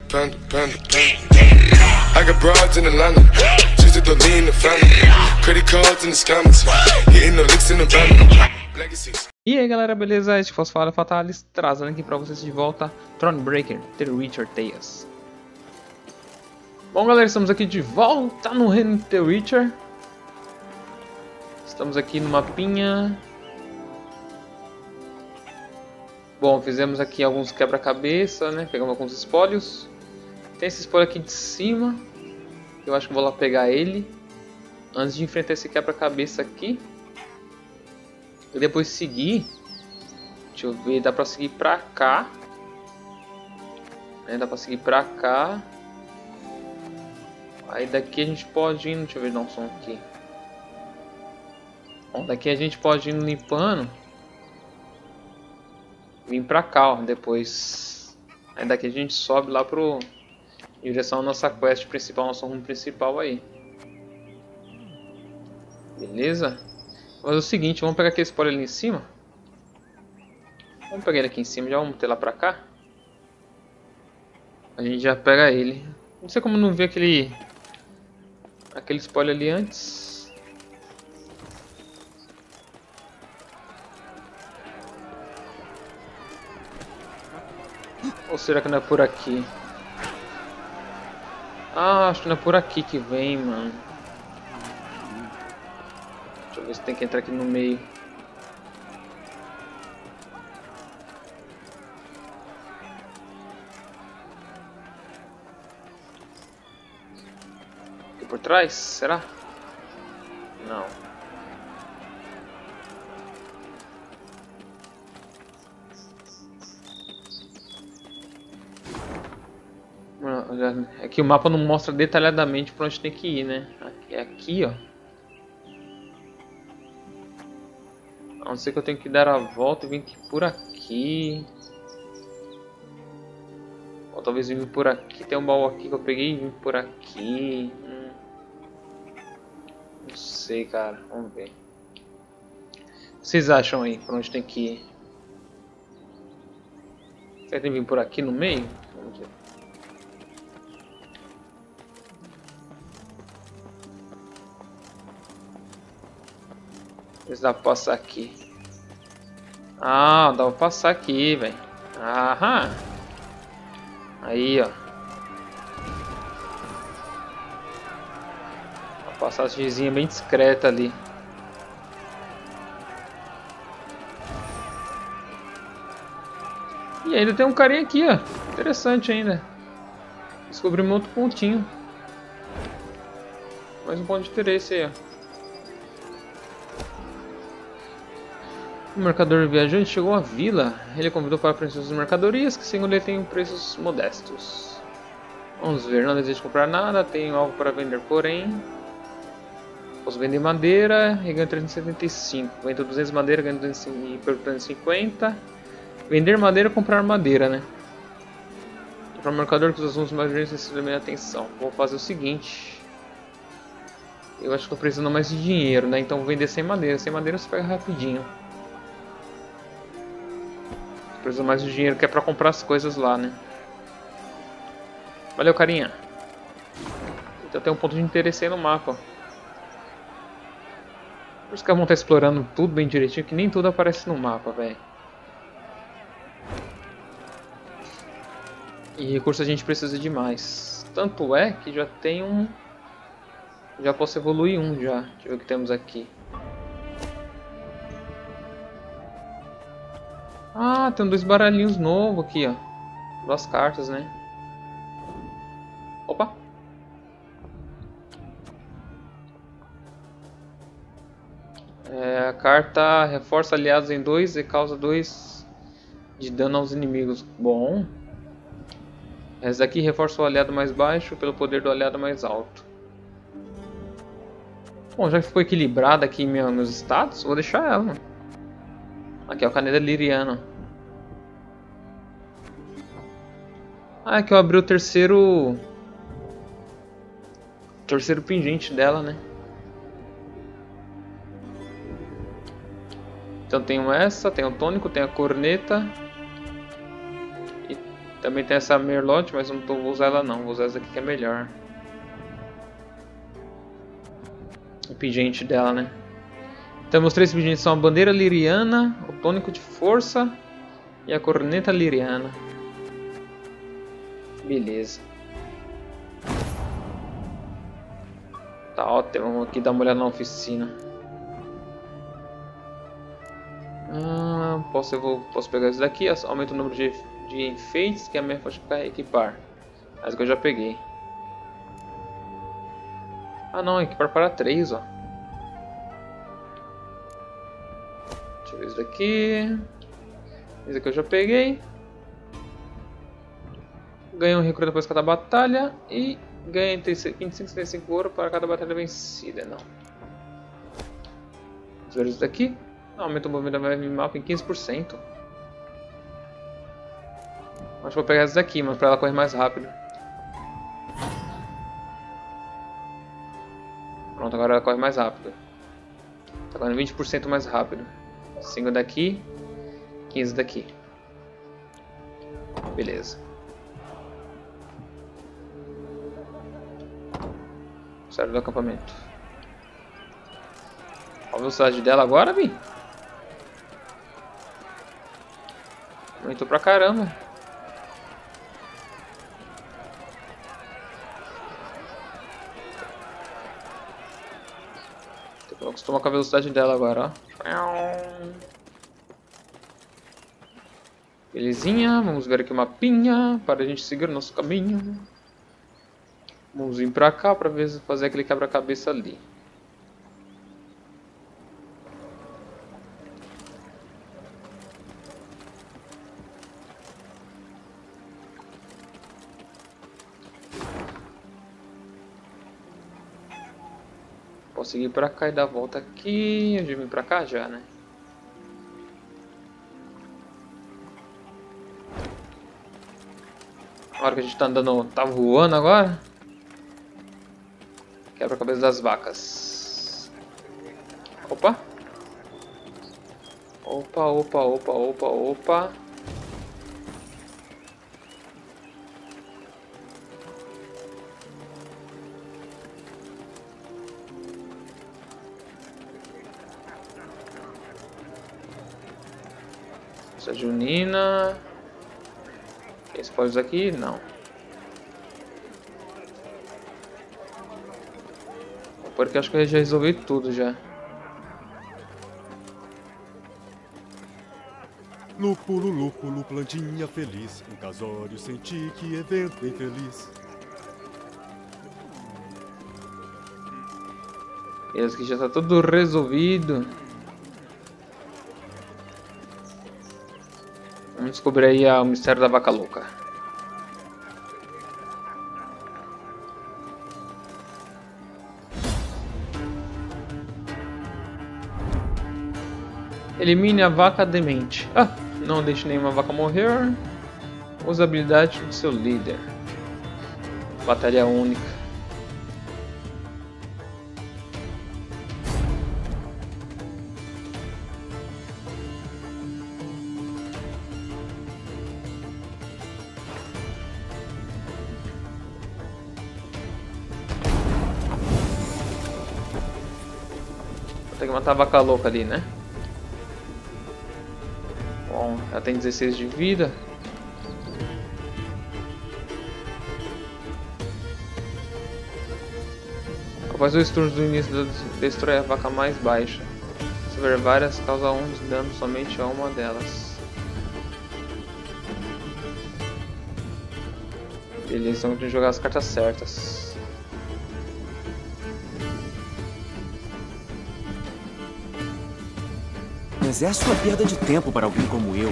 Panda, panda, panda. I got broads in Atlanta, just to lean the family. Credit cards in the scammers, hitting the licks in the van. Legacies. E aí galera, beleza? Este foi o Fatalis, trazendo aqui pra vocês de volta Thronebreaker, The Witcher Tales. Bom galera, estamos aqui de volta no reino The Witcher. Estamos aqui no mapinha. Bom, fizemos aqui alguns quebra-cabeça, né? Pegamos alguns espólios. Tem esse espólio aqui de cima. Eu acho que vou lá pegar ele antes de enfrentar esse quebra-cabeça aqui. E depois seguir. Deixa eu ver, dá pra seguir pra cá. Dá pra seguir pra cá. Aí daqui a gente pode ir. Deixa eu ver, dar um som aqui. Bom, daqui a gente pode ir limpando. Vim pra cá, ó, depois. Aí daqui a gente sobe lá pro. Em direção à nossa quest principal, nosso rumo principal aí. Beleza? Vamos fazer o seguinte, vamos pegar aquele spoiler ali em cima. Vamos pegar ele aqui em cima, já vamos ter lá pra cá. A gente já pega ele. Não sei como não vi aquele spoiler ali antes. Ou será que não é por aqui? Ah, acho que não é por aqui que vem, mano. Deixa eu ver se tem que entrar aqui no meio. Aqui por trás? Será? Não. É que o mapa não mostra detalhadamente pra onde tem que ir, né? É aqui, ó. A não ser que eu tenho que dar a volta e vir aqui por aqui. Ou talvez vir por aqui. Tem um baú aqui que eu peguei e vim por aqui. Não sei, cara. Vamos ver. O que vocês acham aí? Por onde tem que ir? Será que tem que vir por aqui no meio? Vamos ver. Dá pra passar aqui. Ah, dá pra passar aqui, velho. Aham. Aí, ó. Uma passagemzinha bem discreta ali. E ainda tem um carinha aqui, ó. Interessante ainda. Descobrimos outro pontinho. Mais um ponto de interesse aí, ó. O mercador viajante chegou à vila. Ele convidou para preços de mercadorias que, segundo ele, têm preços modestos. Vamos ver, não desejo comprar nada, tenho algo para vender, porém... Posso vender madeira e ganho 375. Vendo 200 madeira, ganho 250. Vender madeira, comprar madeira, né? Para o mercador que os assuntos mais urgentes precisam da minha atenção. Vou fazer o seguinte. Eu acho que estou precisando mais de dinheiro, né? Então vou vender sem madeira. Sem madeira você pega rapidinho. Precisa mais de dinheiro que é pra comprar as coisas lá, né? Valeu, carinha. Então tem um ponto de interesse aí no mapa. Por isso que vão estar explorando tudo bem direitinho, que nem tudo aparece no mapa, velho. E recurso a gente precisa de mais. Tanto é que já tem um... Já posso evoluir um já. Deixa eu ver o que temos aqui. Ah, tem dois baralhinhos novos aqui, ó. Duas cartas, né? Opa! A carta reforça aliados em 2 e causa 2 de dano aos inimigos. Bom. Essa daqui reforça o aliado mais baixo pelo poder do aliado mais alto. Bom, já que ficou equilibrada aqui em meus status, vou deixar ela, mano. Aqui é o caneta liriano. Ah, é que eu abri o terceiro pingente dela, né? Então tenho essa, tenho o tônico, tenho a corneta. E Também tem essa Merlot, mas não vou usar ela não. Vou usar essa aqui que é melhor. O pingente dela, né? Então os 3 pingentes são a bandeira liriana, o tônico de força e a corneta liriana. Beleza. Tá ótimo, vamos aqui dar uma olhada na oficina. Posso pegar isso daqui, aumenta o número de enfeites que a minha faixa para equipar. Mas que eu já peguei. Ah não, equipar para 3, ó. Deixa eu ver isso daqui. Esse aqui eu já peguei. Ganha um recruta depois de cada batalha. E ganha entre 25 e 75 ouro para cada batalha vencida. Não. Vamos ver isso daqui. Aumenta o movimento da mapa em 15%. Acho que vou pegar essa daqui, mas para ela correr mais rápido. Pronto, agora ela corre mais rápido. Tá correndo 20% mais rápido. 5 daqui, 15 daqui. Beleza. Serve do acampamento. Olha a velocidade dela agora, vi. Aumentou pra caramba. Tem que acostumar com a velocidade dela agora, ó. Belezinha, vamos ver aqui o mapinha para a gente seguir o nosso caminho. Vamos vir pra cá para fazer aquele quebra-cabeça ali. Posso seguir pra cá e dar a volta aqui. Eu já vim pra cá já, né? A hora que a gente tá andando, tá voando agora. Quebra a cabeça das vacas. Opa. Opa, opa, opa, opa, opa. Essa junina. Esse pode usar aqui? Não. Porque acho que eu já resolvi tudo já. Lúpulo, lúpulo, plantinha feliz. Um casório sem ti, que evento infeliz. Esse aqui já tá tudo resolvido. Vamos descobrir aí o mistério da vaca louca. Elimine a vaca demente. Ah, não deixe nenhuma vaca morrer. Use a habilidade do seu líder. Batalha única. Vou ter que matar a vaca louca ali, né? Bom, ela tem 16 de vida. Após 2 turnos do início, destrói a vaca mais baixa. Se houver várias, causa 1 de dano somente a uma delas. Beleza, então tem que jogar as cartas certas. Mas é a sua perda de tempo para alguém como eu.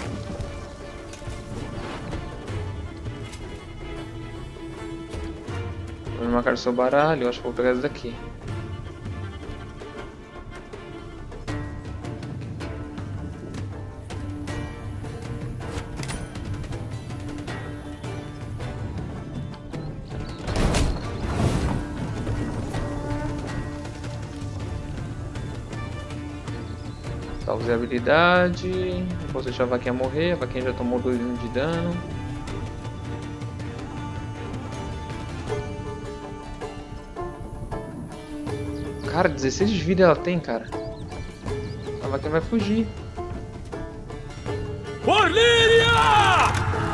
Vou marcar o seu baralho, eu acho que vou pegar esse daqui. Tá, usei a habilidade. Não posso deixar a vaquinha morrer, a vaquinha já tomou 2 de dano. Cara, 16 de vida ela tem, cara. A vaquinha vai fugir. Orlíria!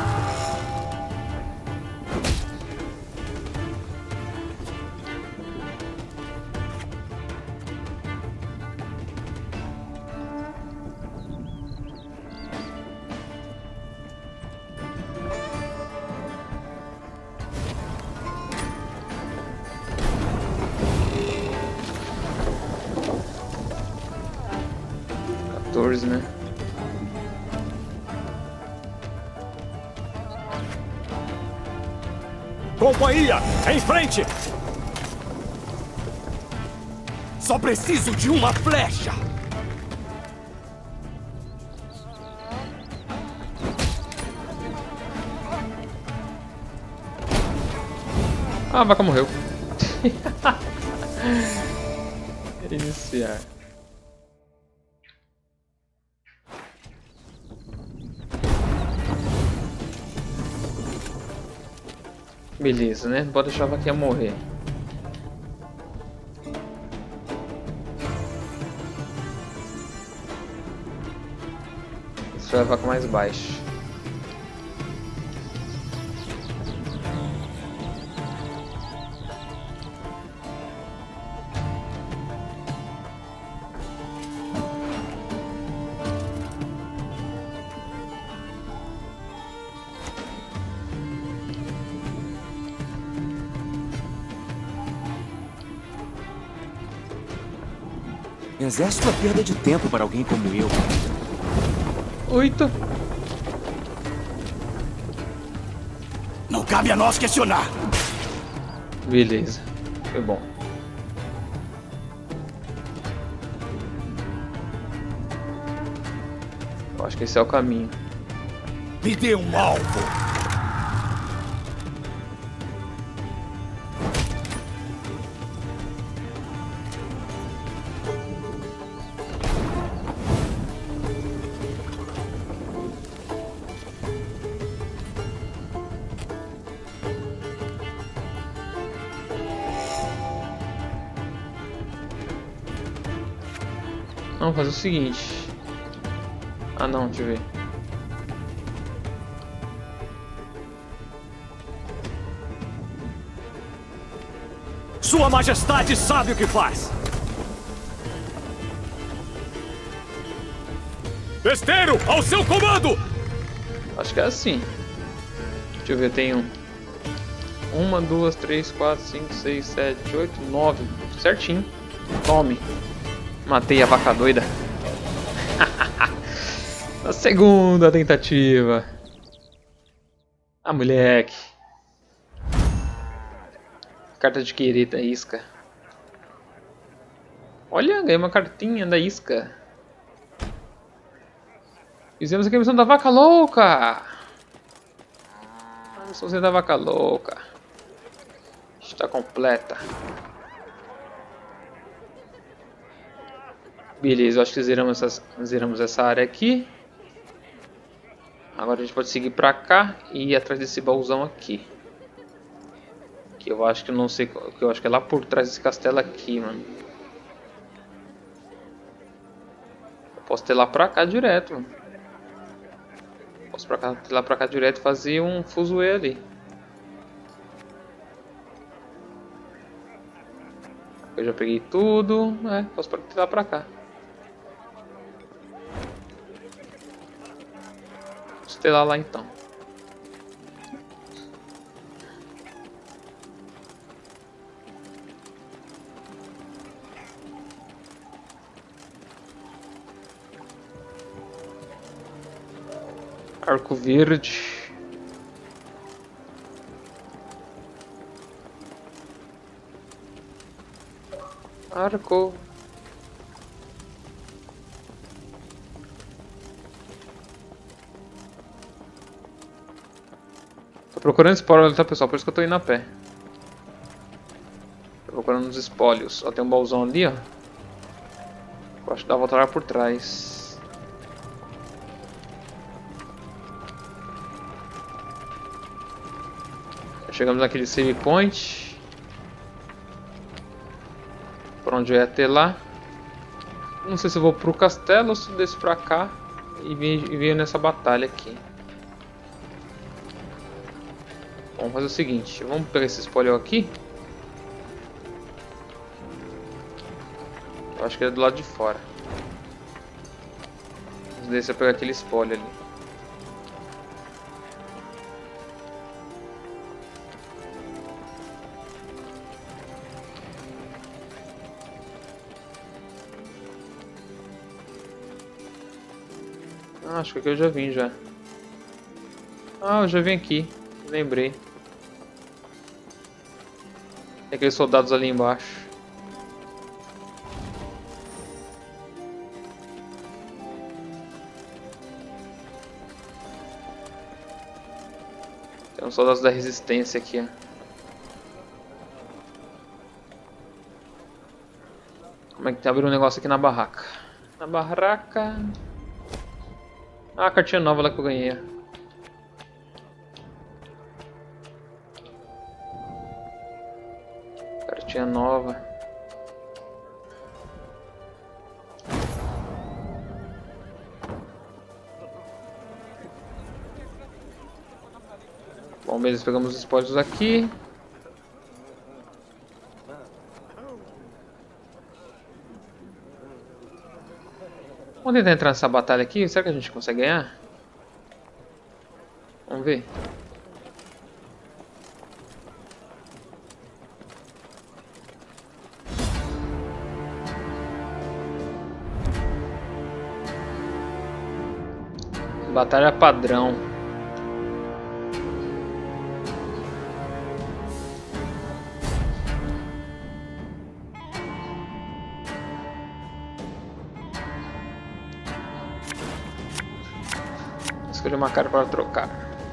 14, né? Companhia, em frente! Só preciso de uma flecha! Ah, a vaca morreu. Iniciar. Beleza, né? Não pode deixar a vaquinha morrer. Isso é a vaca mais baixa. Exército é perda de tempo para alguém como eu. 8. Não cabe a nós questionar. Beleza. Foi bom. Eu acho que esse é o caminho. Me dê um alvo. Vamos fazer o seguinte. Ah não, deixa eu ver. Sua Majestade sabe o que faz. Besteiro, ao seu comando! Acho que é assim. Deixa eu ver, tenho 1, 2, 3, 4, 5, 6, 7, 8, 9. Certinho. Tome. Matei a vaca doida. Na segunda tentativa. Ah, moleque. Carta de querida, isca. Olha, ganhei uma cartinha da isca. Fizemos aqui a missão da vaca louca. A missão da vaca louca está completa. Beleza, eu acho que zeramos essa área aqui. Agora a gente pode seguir pra cá e ir atrás desse baúzão aqui. Que eu acho que eu não sei, que eu acho que é lá por trás desse castelo aqui, mano. Eu posso ter lá pra cá direto, mano. Posso ter lá pra cá direto e fazer um fuzuê ali. Eu já peguei tudo, posso ter lá pra cá. Estelar lá então. Arco verde. Arco. Tô procurando espólio ali, tá, pessoal? Por isso que eu tô indo a pé. Tô procurando os espólios. Ó, tem um baúzão ali, ó. Eu acho que dá pra voltar lá por trás. Chegamos naquele save point. pra onde eu ia ter lá. Não sei se eu vou pro castelo ou se eu desço pra cá e venho nessa batalha aqui. Vamos fazer o seguinte, vamos pegar esse spoiler aqui. Eu acho que ele é do lado de fora. Vamos descer pra pegar aquele spoiler ali. Acho que aqui eu já vim já. Ah, eu já vim aqui. Lembrei. Tem aqueles soldados ali embaixo. Tem uns soldados da resistência aqui, ó. Como é que abriu um negócio aqui na barraca? Na barraca... Ah, a cartinha nova lá que eu ganhei. Cartinha nova. Bom, beleza, pegamos os spoilers aqui. Vamos tentar entrar nessa batalha aqui. Será que a gente consegue ganhar? Vamos ver. Batalha padrão. Escolha uma cara para trocar.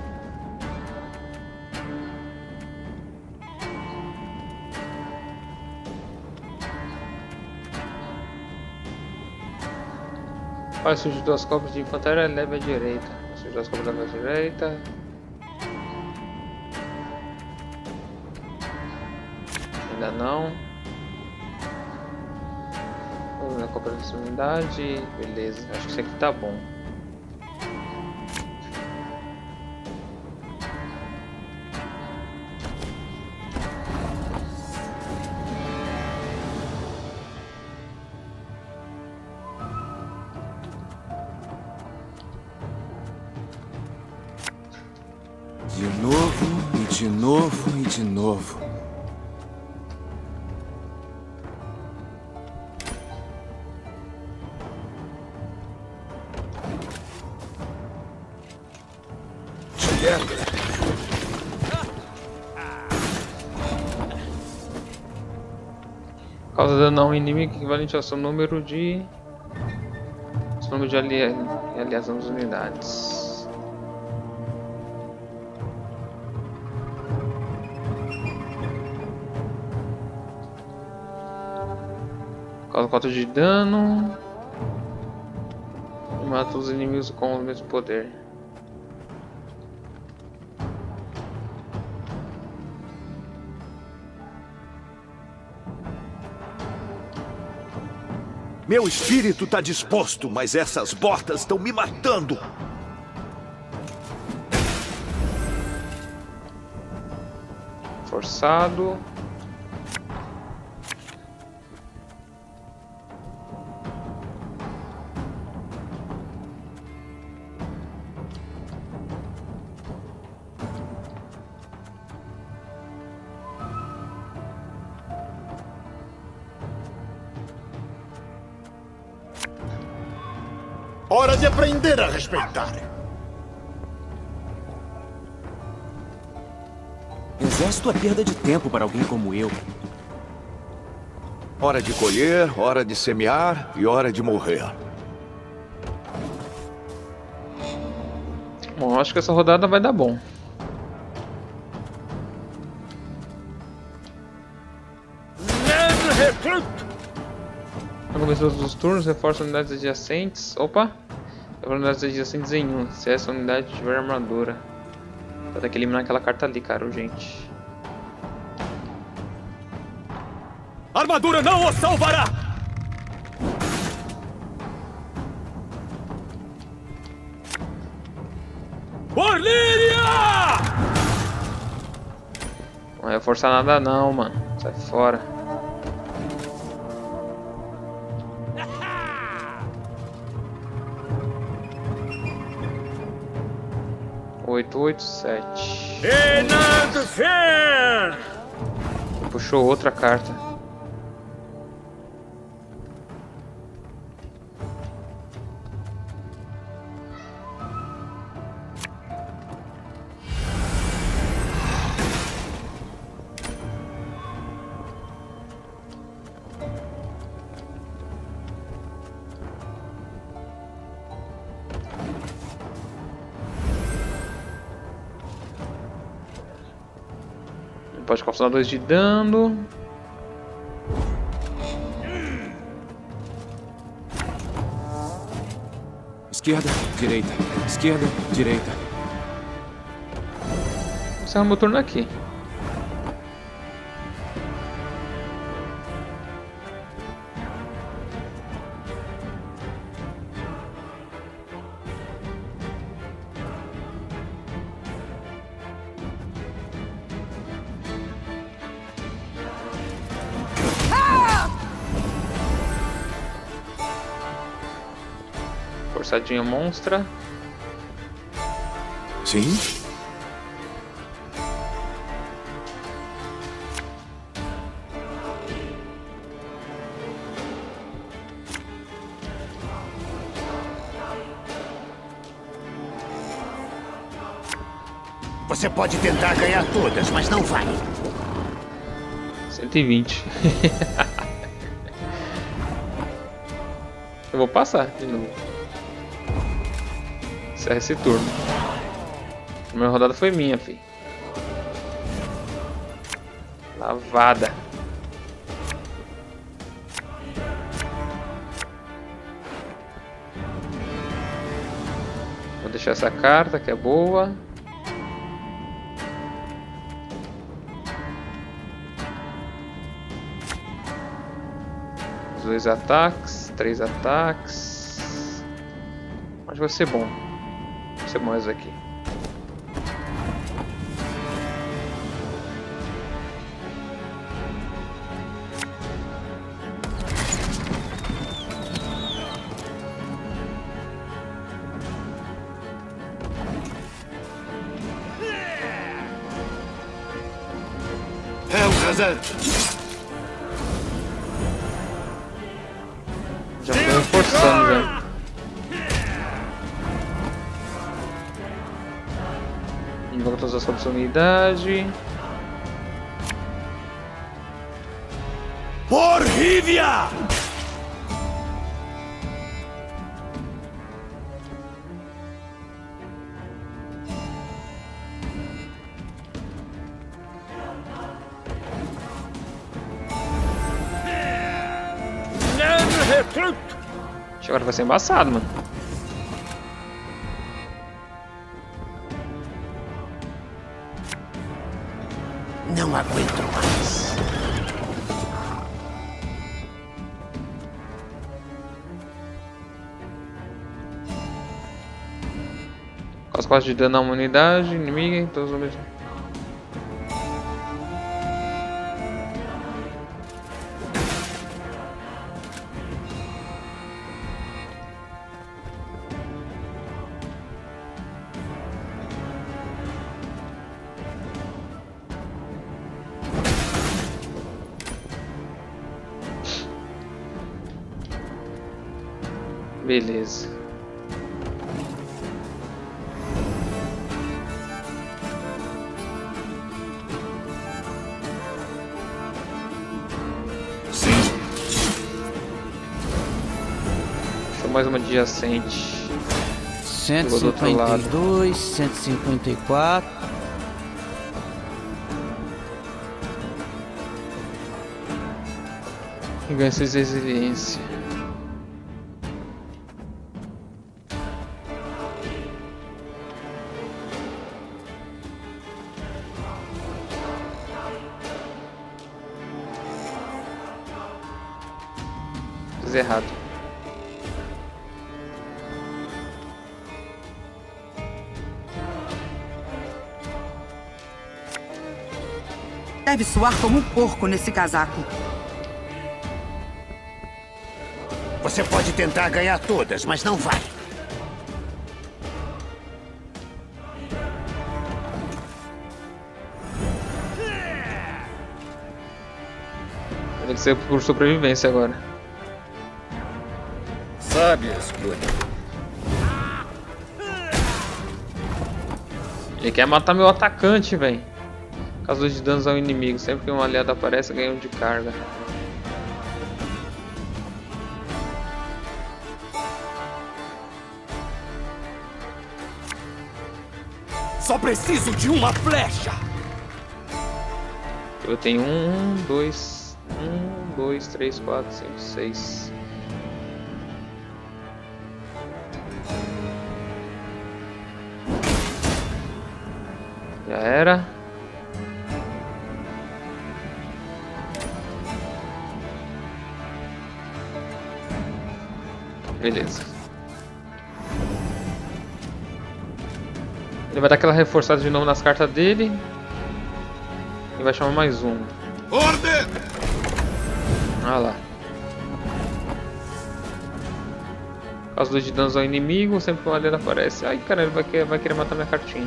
Olha, surge duas cobras de infantaria, leve à direita. Surge duas cobras leve à direita. Ainda não. Vamos na cobra dessa unidade. Beleza, acho que isso aqui tá bom. De novo, e de novo, e de novo. Causa dano a um inimigo equivalente ao seu número de... aliados das unidades. Causa 4 de dano. E mata os inimigos com o mesmo poder. Meu espírito tá disposto, mas essas botas estão me matando. Forçado. Hora de aprender a respeitar. Exército é perda de tempo para alguém como eu. Hora de colher, hora de semear e hora de morrer. Bom, acho que essa rodada vai dar bom. No começo dos turnos, reforça unidades adjacentes. Opa! Reforça unidades adjacentes em 1. Se essa unidade tiver armadura. Vai ter que eliminar aquela carta ali, cara, urgente. A armadura não o salvará! Orlíria! Não vai forçar nada não, mano. Sai fora. Oito, 7. Puxou outra carta. Pode causar 2 de dano. Esquerda, direita. Esquerda, direita. Vou encerrar meu turno aqui. Forçadinha monstra. Sim? Você pode tentar ganhar todas, mas não vai. 120. Eu vou passar de novo. Encerra esse turno. A primeira rodada foi minha, fi. Lavada. Vou deixar essa carta que é boa. Os 2 ataques, 3 ataques. Acho que vai ser bom. Vai ser bom esse aqui. É um rasante. Já tô reforçando já. Invoca todas as forças da unidade. Por Rívia! Agora vai ser embaçado, mano. Não aguento mais. Causa 4 de dano a uma unidade inimiga em todos os mesmos. Beleza. Sim. Deixa mais uma adjacente. 152, 154. E ganha 6 de resiliência. Fiz errado. Deve suar como um porco nesse casaco. Você pode tentar ganhar todas, mas não vai. Tem que ser por sobrevivência agora. Sabe a escolha. Ele quer matar meu atacante, velho. Causa de danos ao inimigo. Sempre que um aliado aparece, ganha um de carga. Só preciso de uma flecha. Eu tenho 1, 2, 3, 4, 5, 6. Já era. Beleza. Ele vai dar aquela reforçada de novo nas cartas dele. E vai chamar mais um. Ordem! Ah lá. Causa 2 de danos ao inimigo, sempre que o aliado aparece. Ai caramba, ele vai querer matar minha cartinha.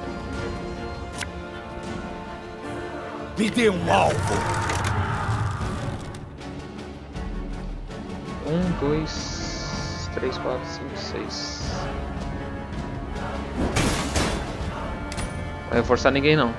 Me dê um alvo. 1, 2, 3, 4, 5, 6. Vai reforçar ninguém não.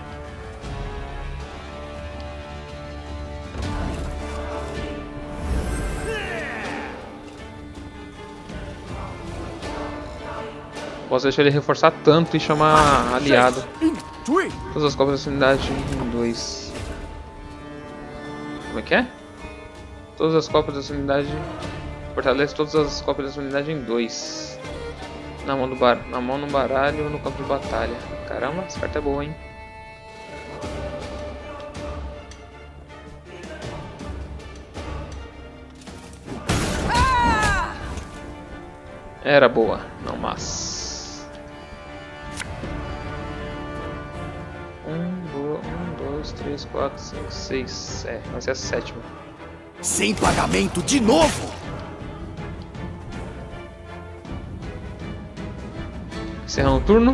Posso deixar ele reforçar tanto e chamar aliado. Todas as cópias da unidade em 2. Como é que é? Todas as cópias da sua unidade. Fortalece todas as cópias da sua unidade em 2. Na mão no baralho ou no campo de batalha. Caramba, essa carta é boa, hein? Era boa, não mas. 1, 2, 3, 4, 5, 6. É, vai ser a 7ª. Sem pagamento de novo? Encerrando o turno.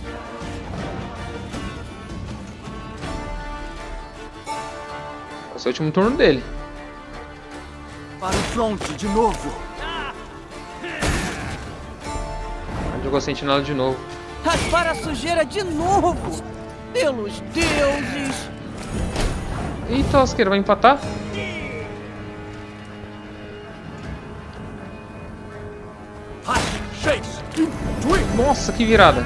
Vai ser o último turno dele. Para o front de novo. Jogou a sentinela de novo. Raspar a sujeira de novo! Pelos deuses! Eita, lasqueira, vai empatar? Nossa, que virada!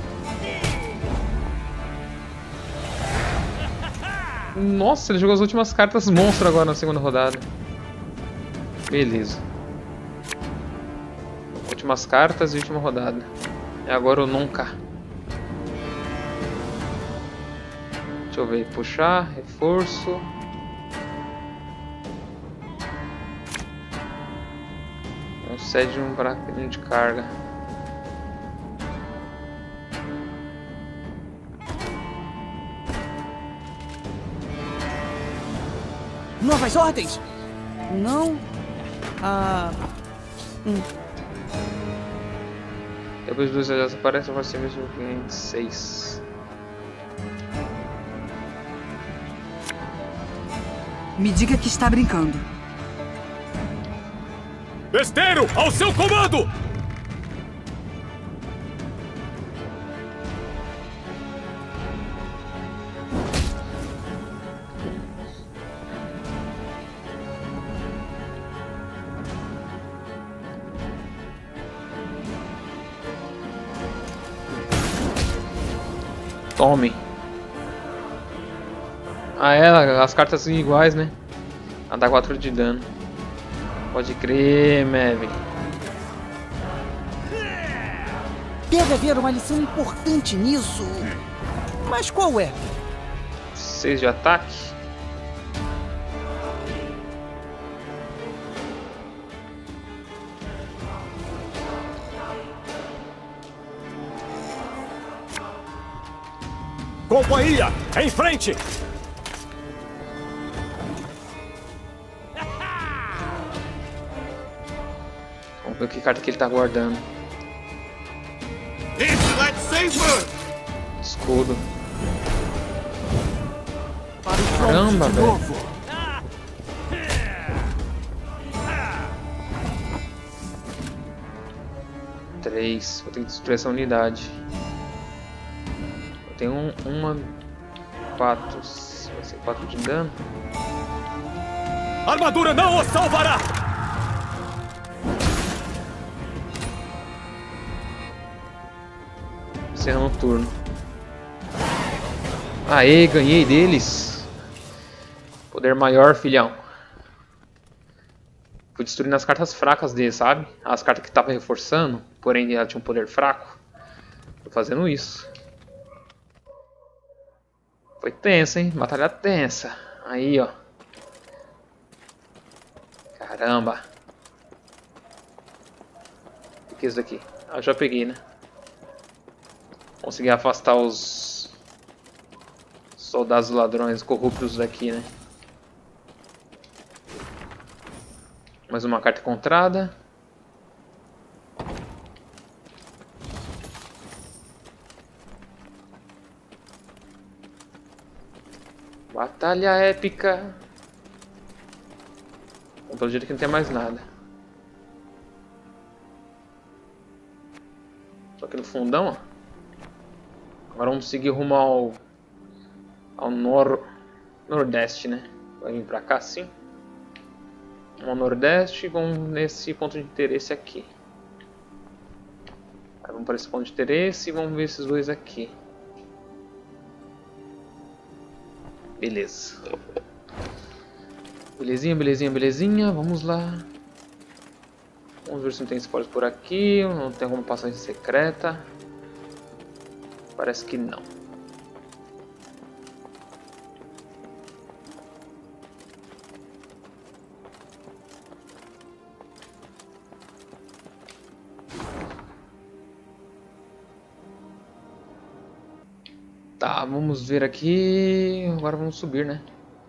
Nossa, ele jogou as últimas cartas monstro agora na segunda rodada. Beleza. Últimas cartas e última rodada. É agora ou nunca. Deixa eu ver. Puxar, reforço. Concede um buraquinho de carga. Novas ordens? Não. Depois dos aliados aparecem, vai ser mesmo em 6. Me diga que está brincando. Besteiro, ao seu comando! Tome. Ah, é, as cartas são iguais, né? A dá 4 de dano. Pode crer, Maeve. Deve haver uma lição importante nisso. Mas qual é? 6 de ataque. Companhia, em frente! Vamos ver que carta que ele tá guardando. Escudo. Caramba, velho. Três. Vou ter que destruir essa unidade. Eu tenho uma... 4. Vai ser 4 de dano. A armadura não o salvará! Encerrando o turno. Aê, ganhei deles. Poder maior, filhão. Fui destruindo as cartas fracas deles, sabe? As cartas que estavam reforçando, porém ela tinha um poder fraco. Tô fazendo isso. Foi tenso, hein? Batalha tensa. Aí, ó. Caramba. O que é isso daqui? Ah, já peguei, né? Consegui afastar os soldados ladrões corruptos daqui, né? Mais uma carta encontrada. Batalha épica. Bom, pelo jeito que não tem mais nada. Só que no fundão, ó. Agora vamos seguir rumo ao nordeste, né? Vai vir pra cá, sim. Vamos ao nordeste e vamos nesse ponto de interesse aqui. Aí vamos para esse ponto de interesse e vamos ver esses dois aqui. Beleza. Belezinha, belezinha, belezinha. Vamos lá. Vamos ver se não tem spoilers por aqui. Não tem alguma passagem secreta. Parece que não. Tá, vamos ver aqui. Agora vamos subir, né?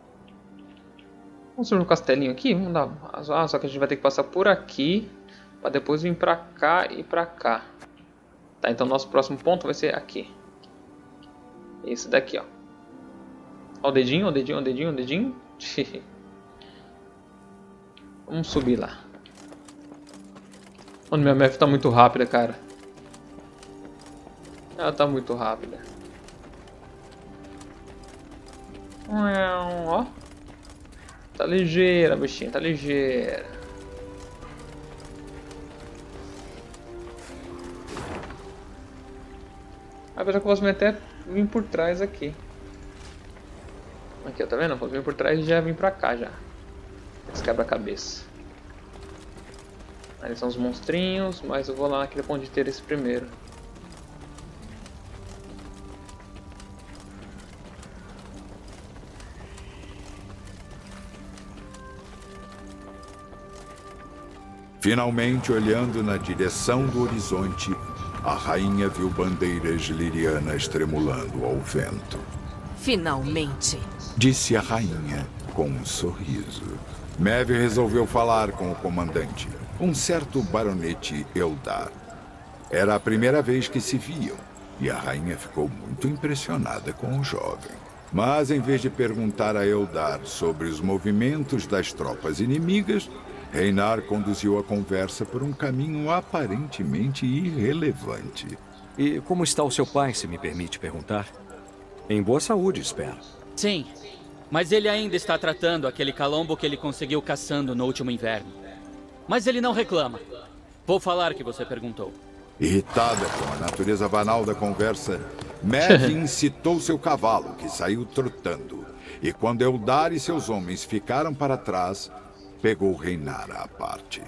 Vamos subir no castelinho aqui. Vamos dar... Ah, só que a gente vai ter que passar por aqui para depois vir pra cá e pra cá. Tá, então nosso próximo ponto vai ser aqui. Esse daqui, ó. Ó o dedinho, ó o dedinho, ó o dedinho, ó o dedinho. Vamos subir lá. Mano, minha MF tá muito rápida, cara. Ela tá muito rápida. Ó. Tá ligeira, bichinha, tá ligeira. Apesar que eu posso até vir por trás aqui. Aqui, ó, tá vendo? Eu posso vir por trás e já vim pra cá já. Esse quebra-cabeça. Ali são os monstrinhos, mas eu vou lá naquele ponto de interesse primeiro. Finalmente, olhando na direção do horizonte, a rainha viu bandeiras lirianas tremulando ao vento. Finalmente. Disse a rainha com um sorriso. Maeve resolveu falar com o comandante, um certo baronete Eldar. Era a primeira vez que se viam, e a rainha ficou muito impressionada com o jovem. Mas, em vez de perguntar a Eldar sobre os movimentos das tropas inimigas, Reinar conduziu a conversa por um caminho aparentemente irrelevante. E como está o seu pai, se me permite perguntar? Em boa saúde, espero. Sim, mas ele ainda está tratando aquele calombo que ele conseguiu caçando no último inverno. Mas ele não reclama. Vou falar que você perguntou. Irritada com a natureza banal da conversa, Maeve incitou seu cavalo, que saiu trotando. E quando Eldar e seus homens ficaram para trás, pegou Reinar à parte.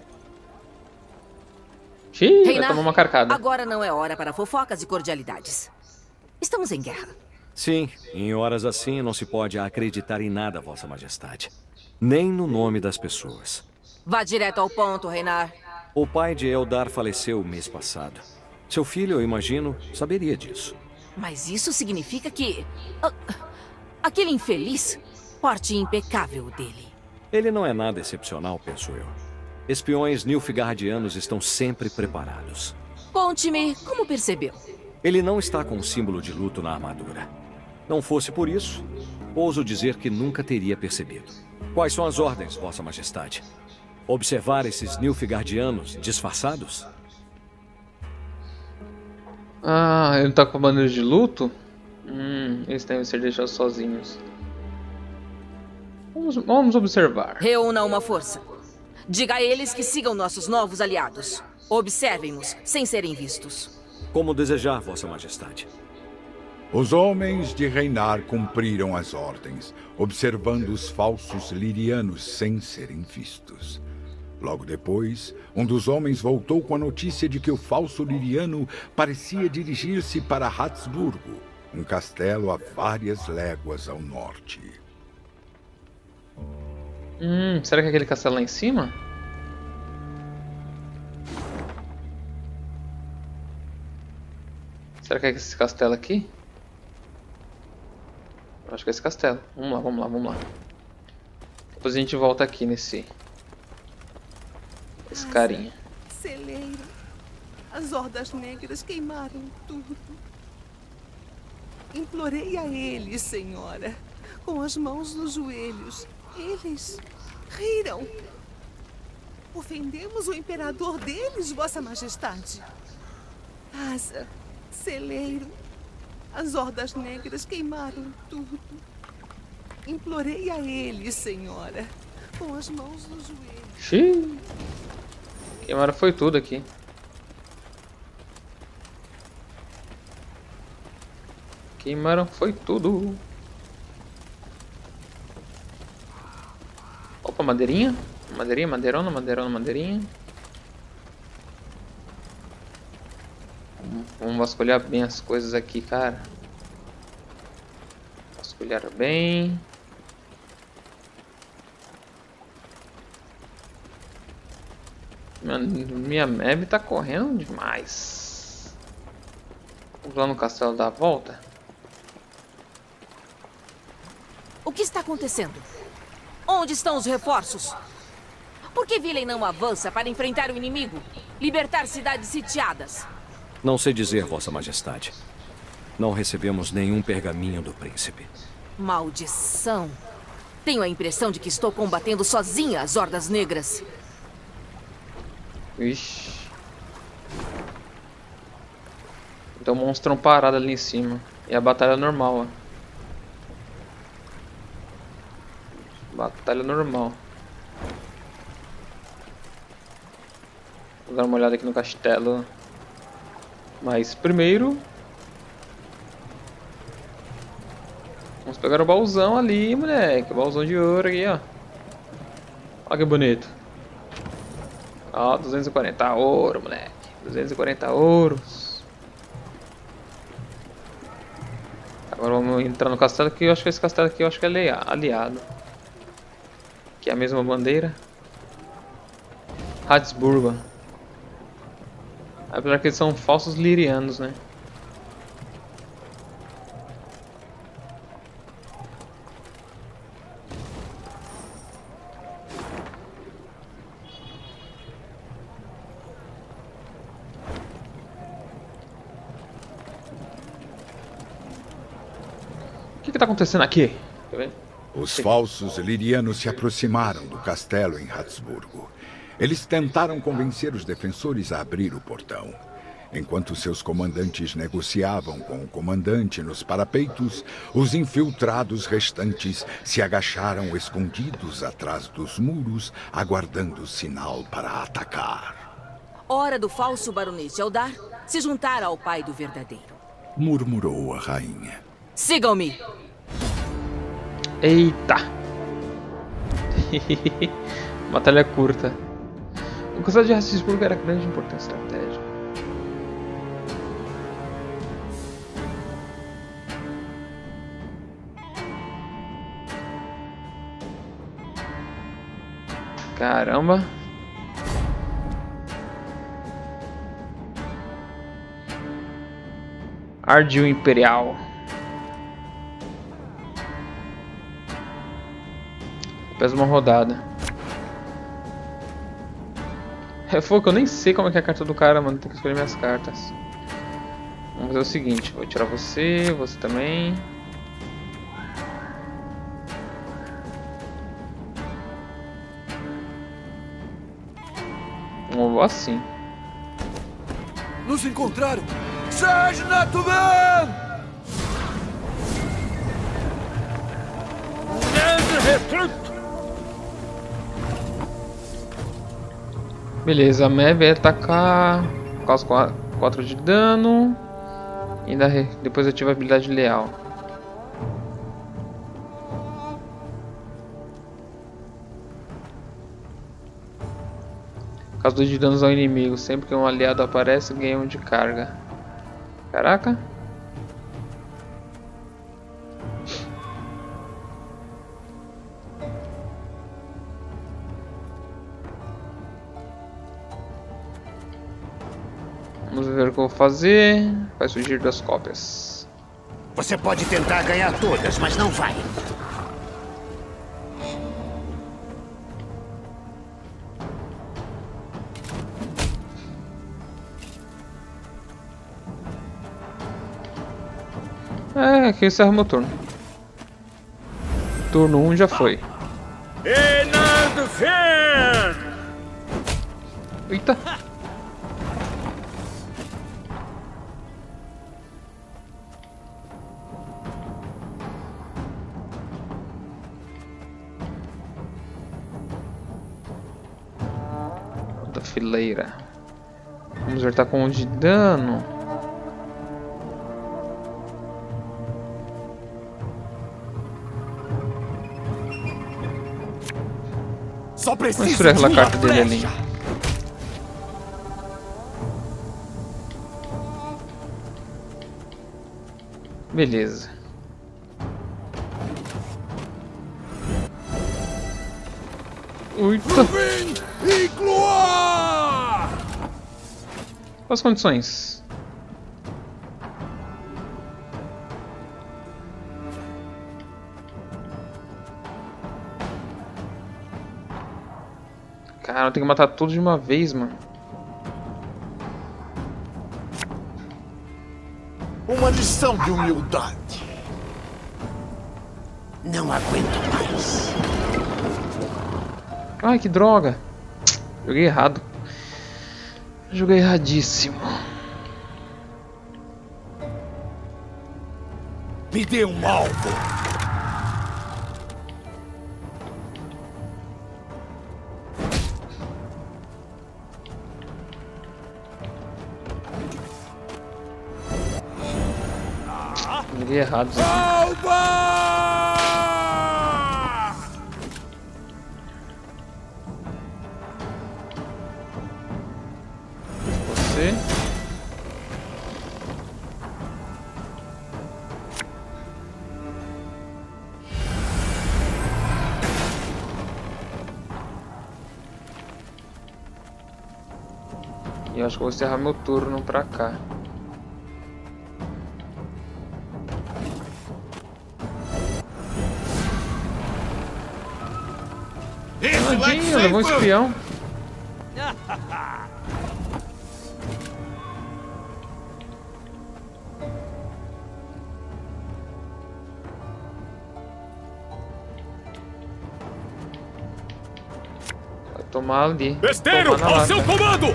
Vai tomar uma carcada. Agora não é hora para fofocas e cordialidades. Estamos em guerra. Sim, em horas assim não se pode acreditar em nada, Vossa Majestade. Nem no nome das pessoas. Vá direto ao ponto, Reinar. O pai de Eldar faleceu o mês passado. Seu filho, eu imagino, saberia disso. Mas isso significa que... aquele infeliz, porte impecável dele. Ele não é nada excepcional, penso eu. Espiões nilfgaardianos estão sempre preparados. Conte-me como percebeu. Ele não está com um símbolo de luto na armadura. Não fosse por isso, ouso dizer que nunca teria percebido. Quais são as ordens, Vossa Majestade? Observar esses nilfgaardianos disfarçados? Ah, ele não tá com a bandeira de luto? Eles devem ser deixados sozinhos. Vamos observar. Reúna uma força. Diga a eles que sigam nossos novos aliados. Observem-nos, sem serem vistos. Como desejar, Vossa Majestade. Os homens de Reinar cumpriram as ordens, observando os falsos lirianos sem serem vistos. Logo depois, um dos homens voltou com a notícia de que o falso liriano parecia dirigir-se para Habsburgo, um castelo a várias léguas ao norte. Será que é aquele castelo lá em cima? Será que é esse castelo aqui? Acho que é esse castelo. Vamos lá. Depois a gente volta aqui nesse... esse carinha. Celeiro, as hordas negras queimaram tudo. Implorei a eles, senhora, com as mãos nos joelhos. Eles riram. Ofendemos o imperador deles, Vossa Majestade. Asa, celeiro, as hordas negras queimaram tudo. Implorei a eles, senhora, com as mãos nos joelhos. Xiii. Queimaram foi tudo aqui. Queimaram foi tudo. Opa, madeirinha. Madeirinha. Vamos vasculhar bem as coisas aqui, cara. Vasculhar bem. Minha Meb tá correndo demais. Vamos lá no castelo dar a volta. O que está acontecendo? Onde estão os reforços? Por que Villain não avança para enfrentar o inimigo? Libertar cidades sitiadas? Não sei dizer, Vossa Majestade. Não recebemos nenhum pergaminho do príncipe. Maldição! Tenho a impressão de que estou combatendo sozinha as hordas negras. Ixi. Tem um monstrão parado ali em cima. E a batalha é normal, ó. Batalha normal. Vou dar uma olhada aqui no castelo. Mas primeiro... vamos pegar o baúzão ali, moleque. O baúzão de ouro aqui, ó. Olha que bonito. Ó, 240 ouro, moleque. 240 ouros. Agora vamos entrar no castelo, que eu acho que esse castelo aqui é aliado. Que é a mesma bandeira. Habsburgo. Apesar que eles são falsos lirianos, né? O que tá acontecendo aqui? Quer ver? Os falsos lirianos se aproximaram do castelo em Habsburgo. Eles tentaram convencer os defensores a abrir o portão. Enquanto seus comandantes negociavam com o comandante nos parapeitos, os infiltrados restantes se agacharam escondidos atrás dos muros, aguardando sinal para atacar. Hora do falso baronete Eldar se juntar ao pai do verdadeiro. Murmurou a rainha. Sigam-me! Eita! Batalha curta. O castelo de Habsburgo era grande importância estratégica. Caramba! Ardil Imperial. Pesa uma rodada. É fogo que eu nem sei como é que é a carta do cara, mano. Tem que escolher minhas cartas. Vamos fazer o seguinte. Vou tirar você, você também. Vou assim. Nos encontraram! Sarge Natuman! Beleza, a Maeve vai atacar. Causa 4 de dano. E ainda depois ativa a habilidade leal. Causa 2 de danos ao inimigo. Sempre que um aliado aparece, ganha 1 de carga. Caraca. Vamos ver o que eu vou fazer. Vai surgir 2 cópias. Você pode tentar ganhar todas, mas não vai. É, aqui encerra meu turno. Turno 1 já foi. Eita! Da fileira. Vamos ver, tá com 1 de dano. Só Vamos preciso tirar aquela de carta uma dele ali. flecha. Beleza. Eita. E Cloa! Quais as condições? Cara, eu tenho que matar tudo de uma vez, mano. Uma lição de humildade. Não aguento mais. Ai, que droga. Joguei errado. Joguei erradíssimo. Me dê um alvo. Joguei errado. Você. E eu acho que vou encerrar meu turno pra cá. Tadinho, levou um espião. Vai tomar ali. Besteiro, tomar na ao lata. seu comando!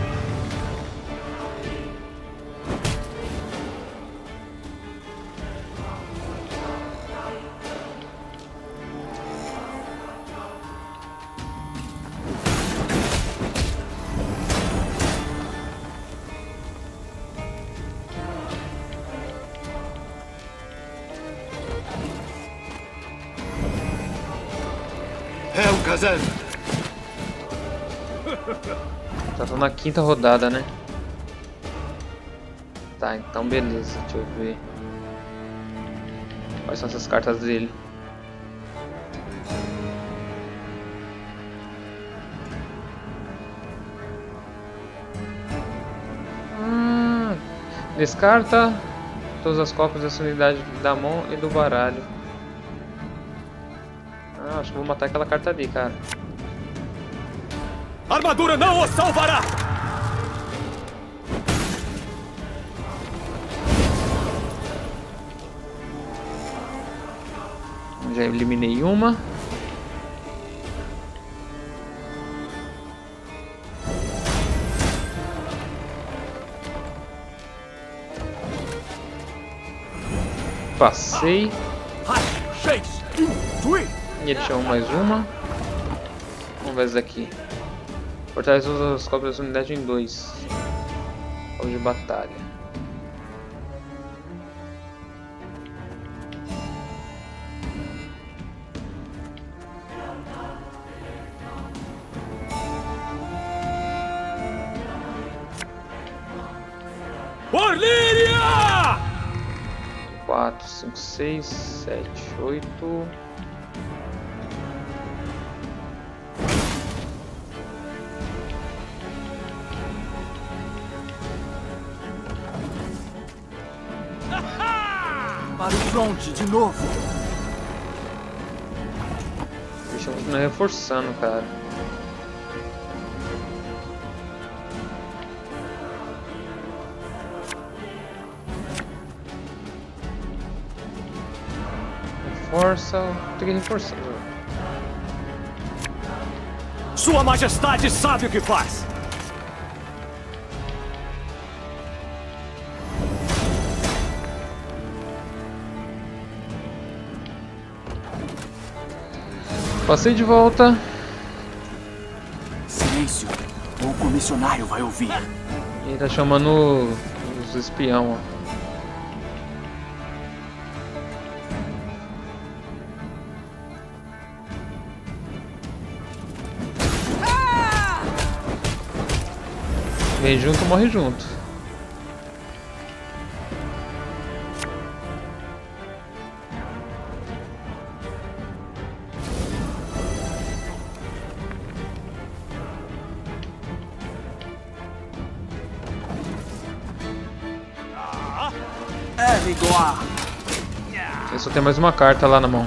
É o Kazan. Já tô na 5ª rodada, né? Tá, então beleza. Deixa eu ver. Quais são essas cartas dele? Descarta todas as cópias dessa unidade da mão e do baralho. Ah, acho que vou matar aquela carta ali, cara. A armadura não o salvará! Já eliminei uma. Passei. E ele chamou mais uma. Vamos ver essa daqui. Fortalece as cópias da unidade em 2. Cópias de batalha. Orlíria! 4, 5, 6, 7, 8. Para o fronte de novo. Deixa eu continuar reforçando, cara. Reforça. Tem que reforçar. Sua Majestade sabe o que faz. Passei de volta. Silêncio. O comissionário vai ouvir. Ele tá chamando os espião, ó. Vem junto, morre junto. Eu só tenho mais uma carta lá na mão.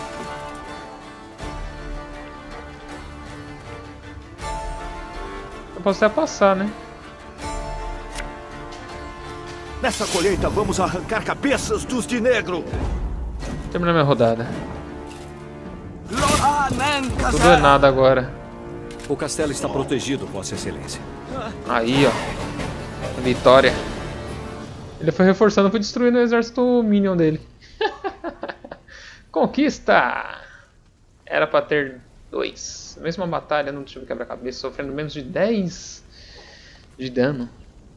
Eu posso até passar, né? Nessa colheita vamos arrancar cabeças dos de negro. Terminar minha rodada. Tudo é nada agora. O castelo está protegido, Vossa Excelência. Aí, ó. Vitória. Ele foi reforçando, foi destruindo o exército minion dele. Conquista! Era pra ter 2. Mesma batalha no time quebra-cabeça, sofrendo menos de 10 de dano.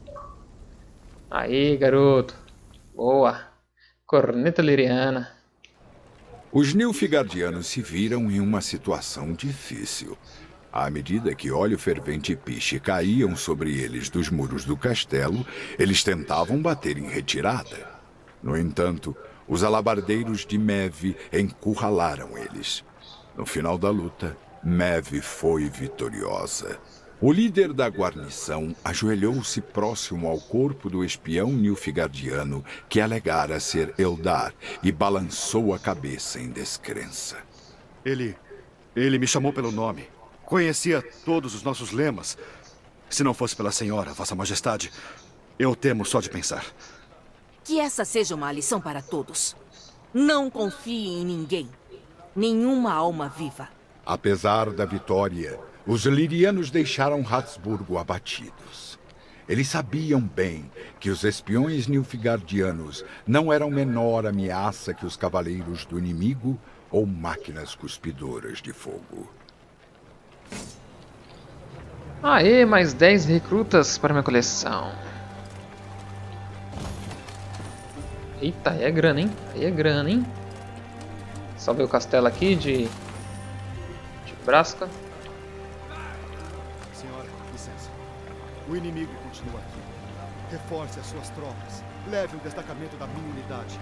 Aí, garoto. Boa. Corneta Lyriana. Os Nilfgaardianos se viram em uma situação difícil. À medida que óleo fervente e piche caíam sobre eles dos muros do castelo, eles tentavam bater em retirada. No entanto, os alabardeiros de Mev encurralaram eles. No final da luta, Mev foi vitoriosa. O líder da guarnição ajoelhou-se próximo ao corpo do espião nilfgaardiano que alegara ser Eldar e balançou a cabeça em descrença. Ele me chamou pelo nome. Conhecia todos os nossos lemas. Se não fosse pela senhora, Vossa Majestade, eu temo só de pensar. Que essa seja uma lição para todos. Não confie em ninguém. Nenhuma alma viva. Apesar da vitória, os lirianos deixaram Habsburgo abatidos. Eles sabiam bem que os espiões nilfgaardianos não eram menor ameaça que os cavaleiros do inimigo ou máquinas cuspidoras de fogo. Aê, mais 10 recrutas para minha coleção. Eita, aí é grana, hein? Aí é grana, hein? Salvei o castelo aqui de Braska. Senhora, licença. O inimigo continua aqui. Reforce as suas tropas. Leve um destacamento da minha unidade.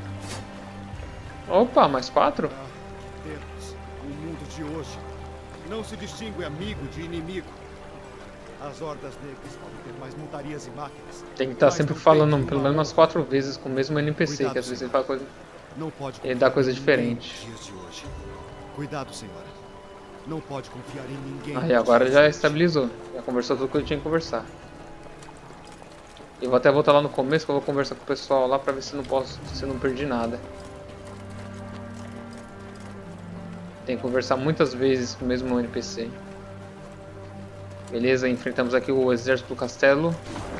Opa, mais 4? Tempos. O mundo de hoje não se distingue amigo de inimigo. As hordas negras podem ter mais montarias e máquinas. Tem que estar sempre falando pelo menos umas 4 vezes com o mesmo NPC, cuidado, que às vezes ele fala coisa. Não pode ele dá coisa diferente. Dias de hoje. Cuidado, senhora. Não pode confiar em ninguém. Aí agora já estabilizou. Já conversou tudo que eu tinha que conversar. Eu vou até voltar lá no começo que eu vou conversar com o pessoal lá pra ver se não perdi nada. Tem que conversar muitas vezes com o mesmo NPC. Beleza, enfrentamos aqui o exército do castelo.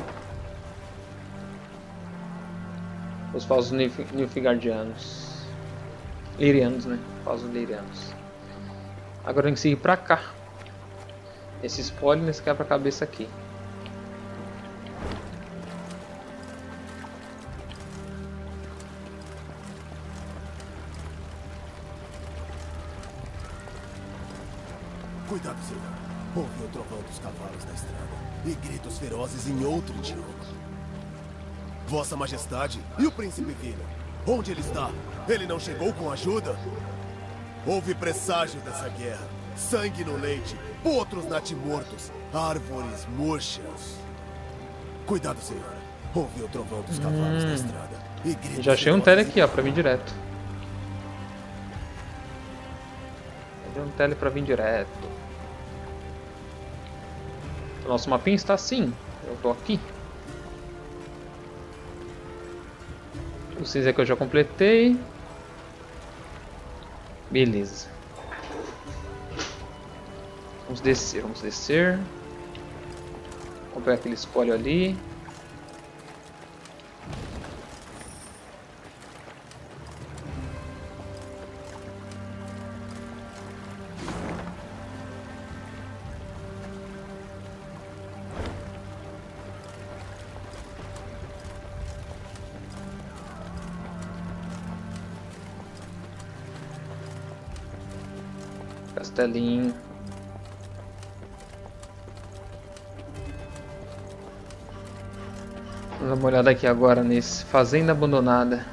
Os falsos Nilfgaardianos. Lyrianos, né? Falsos Lyrianos. Agora tem que seguir pra cá. Esse spoiler nesse quebra-cabeça aqui. Cuidado, senhor. Ouve o trovão dos cavalos na estrada e gritos ferozes em outro idioma. Vossa Majestade e o príncipe Villain. Onde ele está? Ele não chegou com ajuda? Houve presságio dessa guerra. Sangue no leite, potros natimortos, árvores murchas. Cuidado, senhora. Ouve o trovão dos cavalos na estrada e gritos. Já achei um tele aqui, ó, pra vir direto. Tem um tele pra vir direto. O nosso mapinha está assim. Eu tô aqui. O cinza que eu já completei. Beleza. Vamos descer, vamos descer. Vamos pegar aquele espólio ali. Castelinho. Vamos dar uma olhada aqui agora nesse Fazenda Abandonada.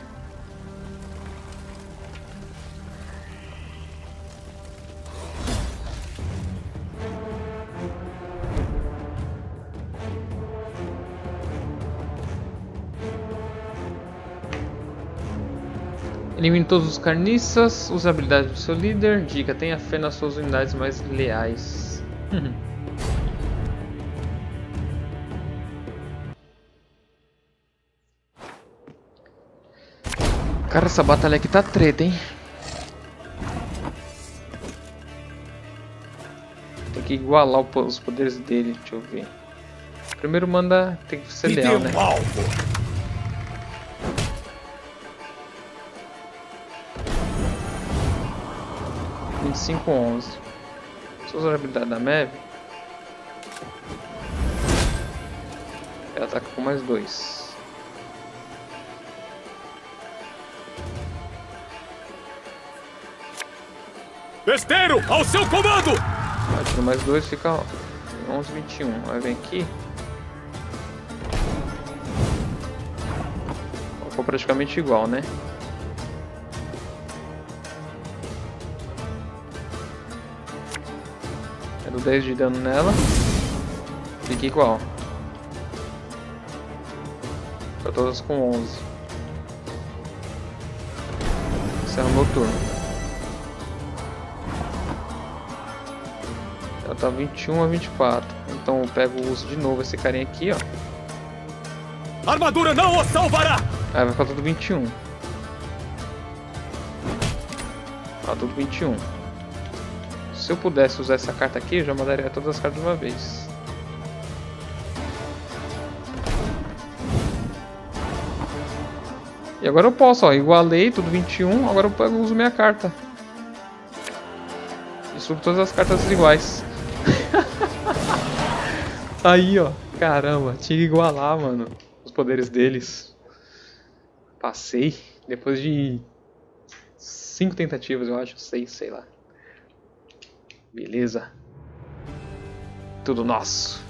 Elimine todos os carniças, use a habilidade do seu líder. Dica, tenha fé nas suas unidades mais leais. Cara, essa batalha aqui tá treta, hein? Tem que igualar os poderes dele, deixa eu ver. Primeiro manda, tem que ser leal, né? 25-11. Se eu usar a habilidade da Maeve, ela ataca com mais 2. Besteiro, ao seu comando! Tira mais 2, fica 11, 21. Aí vem aqui. Ficou praticamente igual, né? Eu dou 10 de dano nela. Fica igual. Fica todas com 11. Encerra o meu turno. Ela tá 21 a 24. Então eu pego o uso de novo esse carinha aqui, ó. A armadura não o salvará! Aí vai ficar tudo 21. Tá tudo 21. Se eu pudesse usar essa carta aqui, eu já mandaria todas as cartas de uma vez. E agora eu posso, ó, igualei tudo 21, agora eu uso minha carta. Destruo todas as cartas iguais. Aí, ó, caramba, tinha que igualar, mano, os poderes deles. Passei, depois de 5 tentativas, eu acho, 6, sei lá. Beleza. Tudo nosso.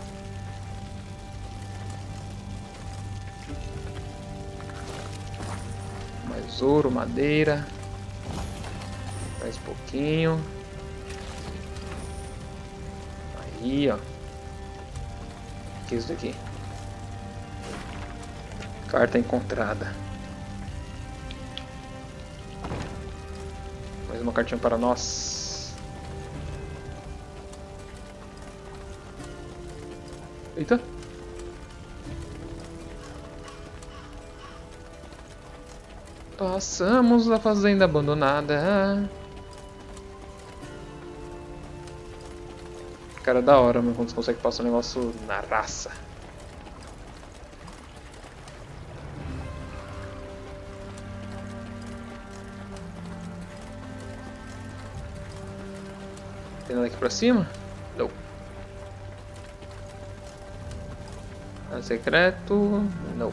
Mais ouro, madeira. Mais pouquinho. Aí, ó. que é isso daqui? Carta encontrada. Mais uma cartinha para nós. Eita. Passamos a fazenda abandonada. Cara, da hora, mas quando você consegue passar um negócio na raça. Tem nada aqui pra cima? Não. É secreto? Não.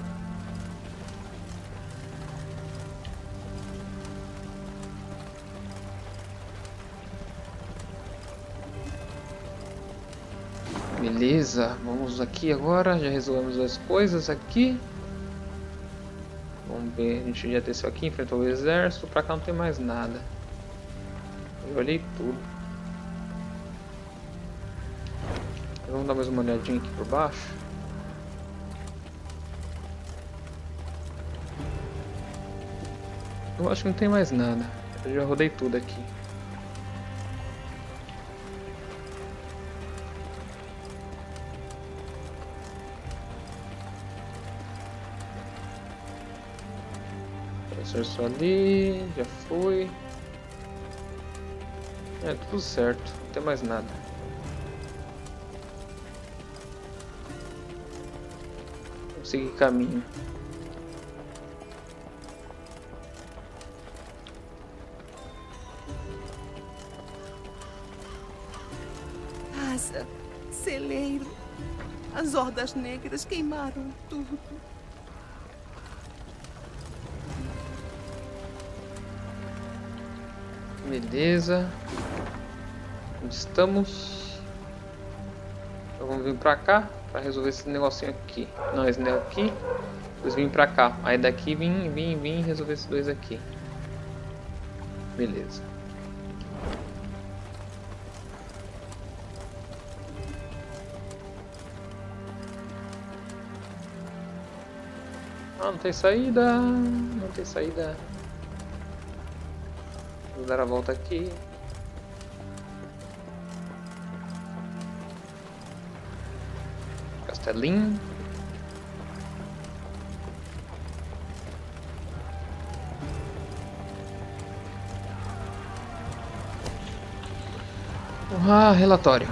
Beleza, vamos aqui agora, já resolvemos as coisas aqui. Vamos ver, a gente já desceu aqui, enfrentou o exército, pra cá não tem mais nada. Eu olhei tudo. Vamos dar mais uma olhadinha aqui por baixo. Eu acho que não tem mais nada, eu já rodei tudo aqui. Só ali, já foi. É tudo certo, não tem mais nada. Vou seguir caminho. Asa, celeiro, as hordas negras queimaram tudo. Beleza. Onde estamos? Então vamos vir pra cá pra resolver esse negocinho aqui. Não, esse daqui. Depois vim pra cá. Aí daqui vim resolver esses dois aqui. Beleza. Ah, não tem saída. Não tem saída. Vou dar a volta aqui. Castelinho. Ah, relatório.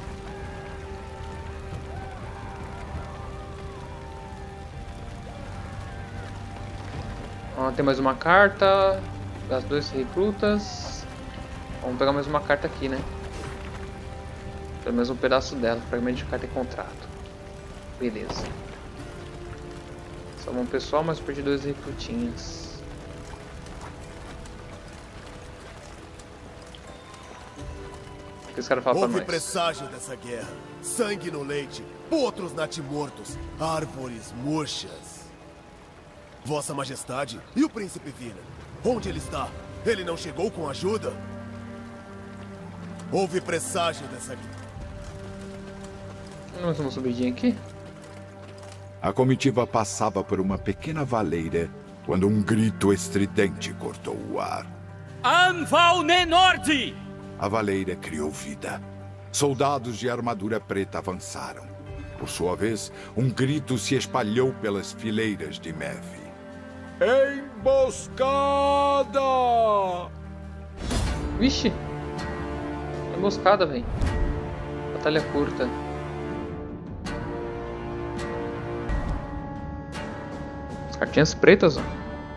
Ah, tem mais uma carta. Das 2 recrutas. Vamos pegar mais uma carta aqui, né? Pelo menos um pedaço dela. Fragmento de carta e contrato. Beleza. Só um pessoal, mas perdi 2 recrutinhas. O que esse cara fala pra nós? Houve presságio dessa guerra. Sangue no leite, potros natimortos, árvores murchas. Vossa Majestade e o Príncipe Vila. Onde ele está? Ele não chegou com ajuda? Houve presságio dessa guerra. Mais uma subidinha aqui. A comitiva passava por uma pequena valeira quando um grito estridente cortou o ar. Anval Nenordi! A valeira criou vida. Soldados de armadura preta avançaram. Por sua vez, um grito se espalhou pelas fileiras de Mevi. Emboscada! Vixe! Emboscada, velho. Batalha curta. As cartinhas pretas, ó.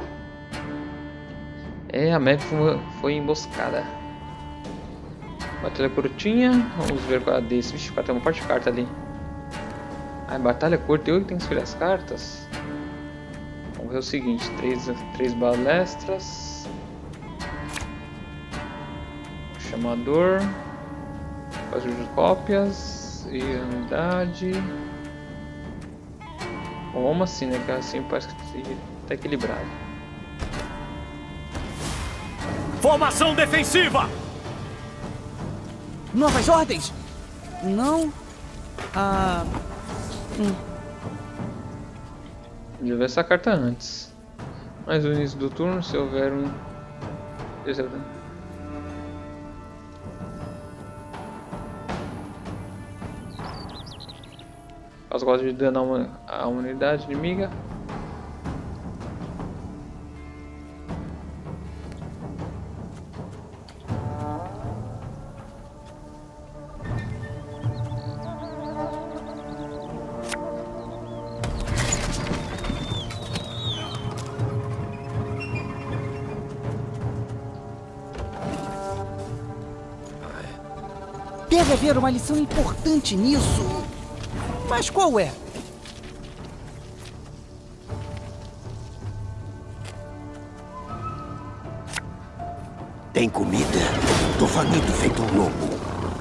É, a Mevi foi emboscada. Batalha curtinha. Vamos ver qual é a desse. Vixe, tem uma parte de carta ali. Ah, batalha curta. Eu que tenho que escolher as cartas. Vamos ver o seguinte, 3 balestras, chamador, faz de cópias e unidade. Bom, vamos assim, né? Que assim parece que tá equilibrado. Formação defensiva! Novas ordens? Não. Devia ver essa carta antes. Mas no início do turno, se houver um... Causa 4 de dano a uma unidade inimiga. Deve haver uma lição importante nisso. Mas qual é? Tem comida? Tô faminto feito um lobo.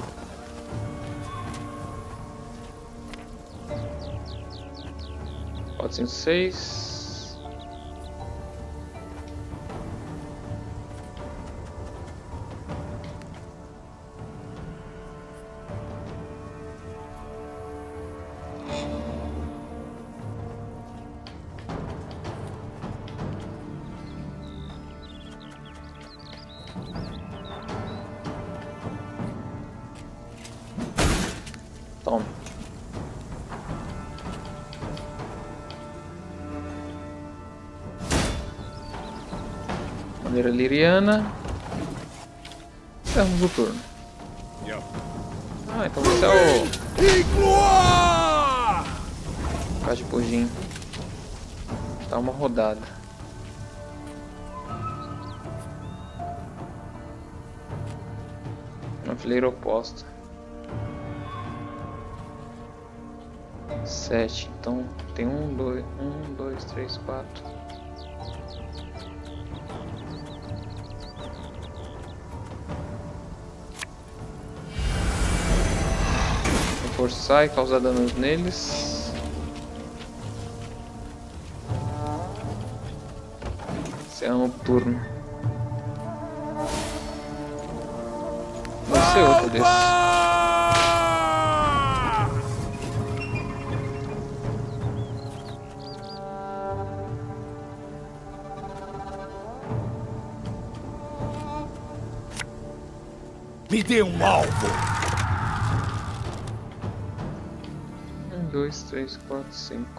Pode ser 6. Toma. Maneira liriana. Encerramos o turno. Ah, então esse é o... Caixa de Pujin. Dá uma rodada. Uma fileira oposta. 7, então tem 1, 2, 3, 4. Reforçar e causar danos neles. Encerramos o turno. Vai ser outro desses. Me dê um alvo! 1, 2, 3, 4, 5.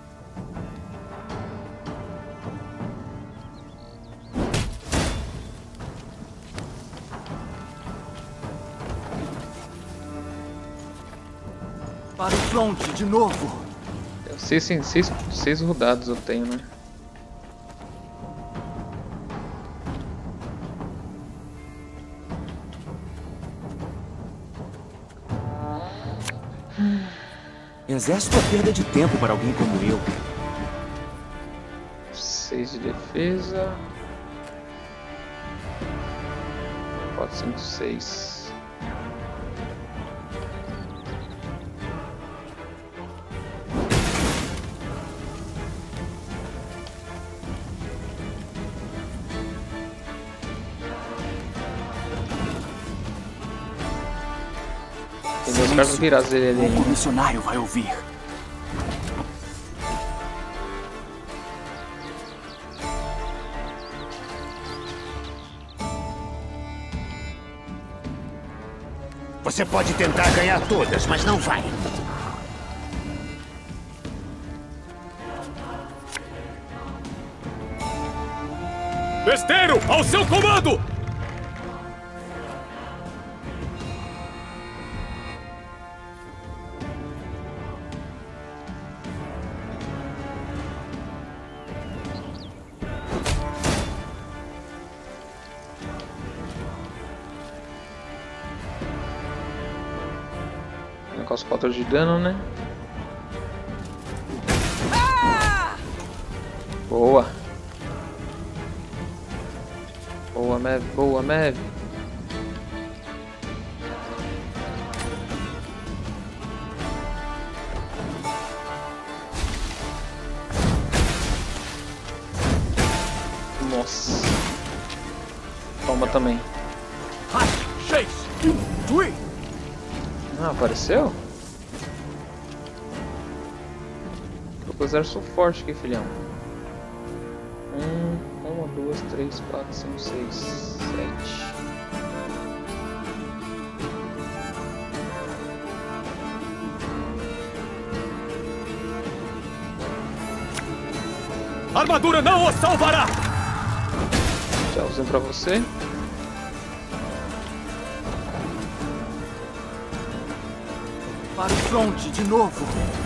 Para o front, de novo! 6 rodados eu tenho, né? Exército é perda de tempo para alguém como eu. 6 de defesa. 4, 5, 6. Tem dois cartas virados dele ali. O comissionário vai ouvir. Você pode tentar ganhar todas, mas não vai. Besteiro, ao seu comando! Com os 4 de dano, né? Boa! Boa, Mev! Boa, Mev! Nossa! Toma também! Ah, apareceu? com o exército forte aqui, filhão. 1, 2, 3, 4, 5, 6, 7. A armadura não o salvará! Tchauzinho pra você. Para o fronte de novo.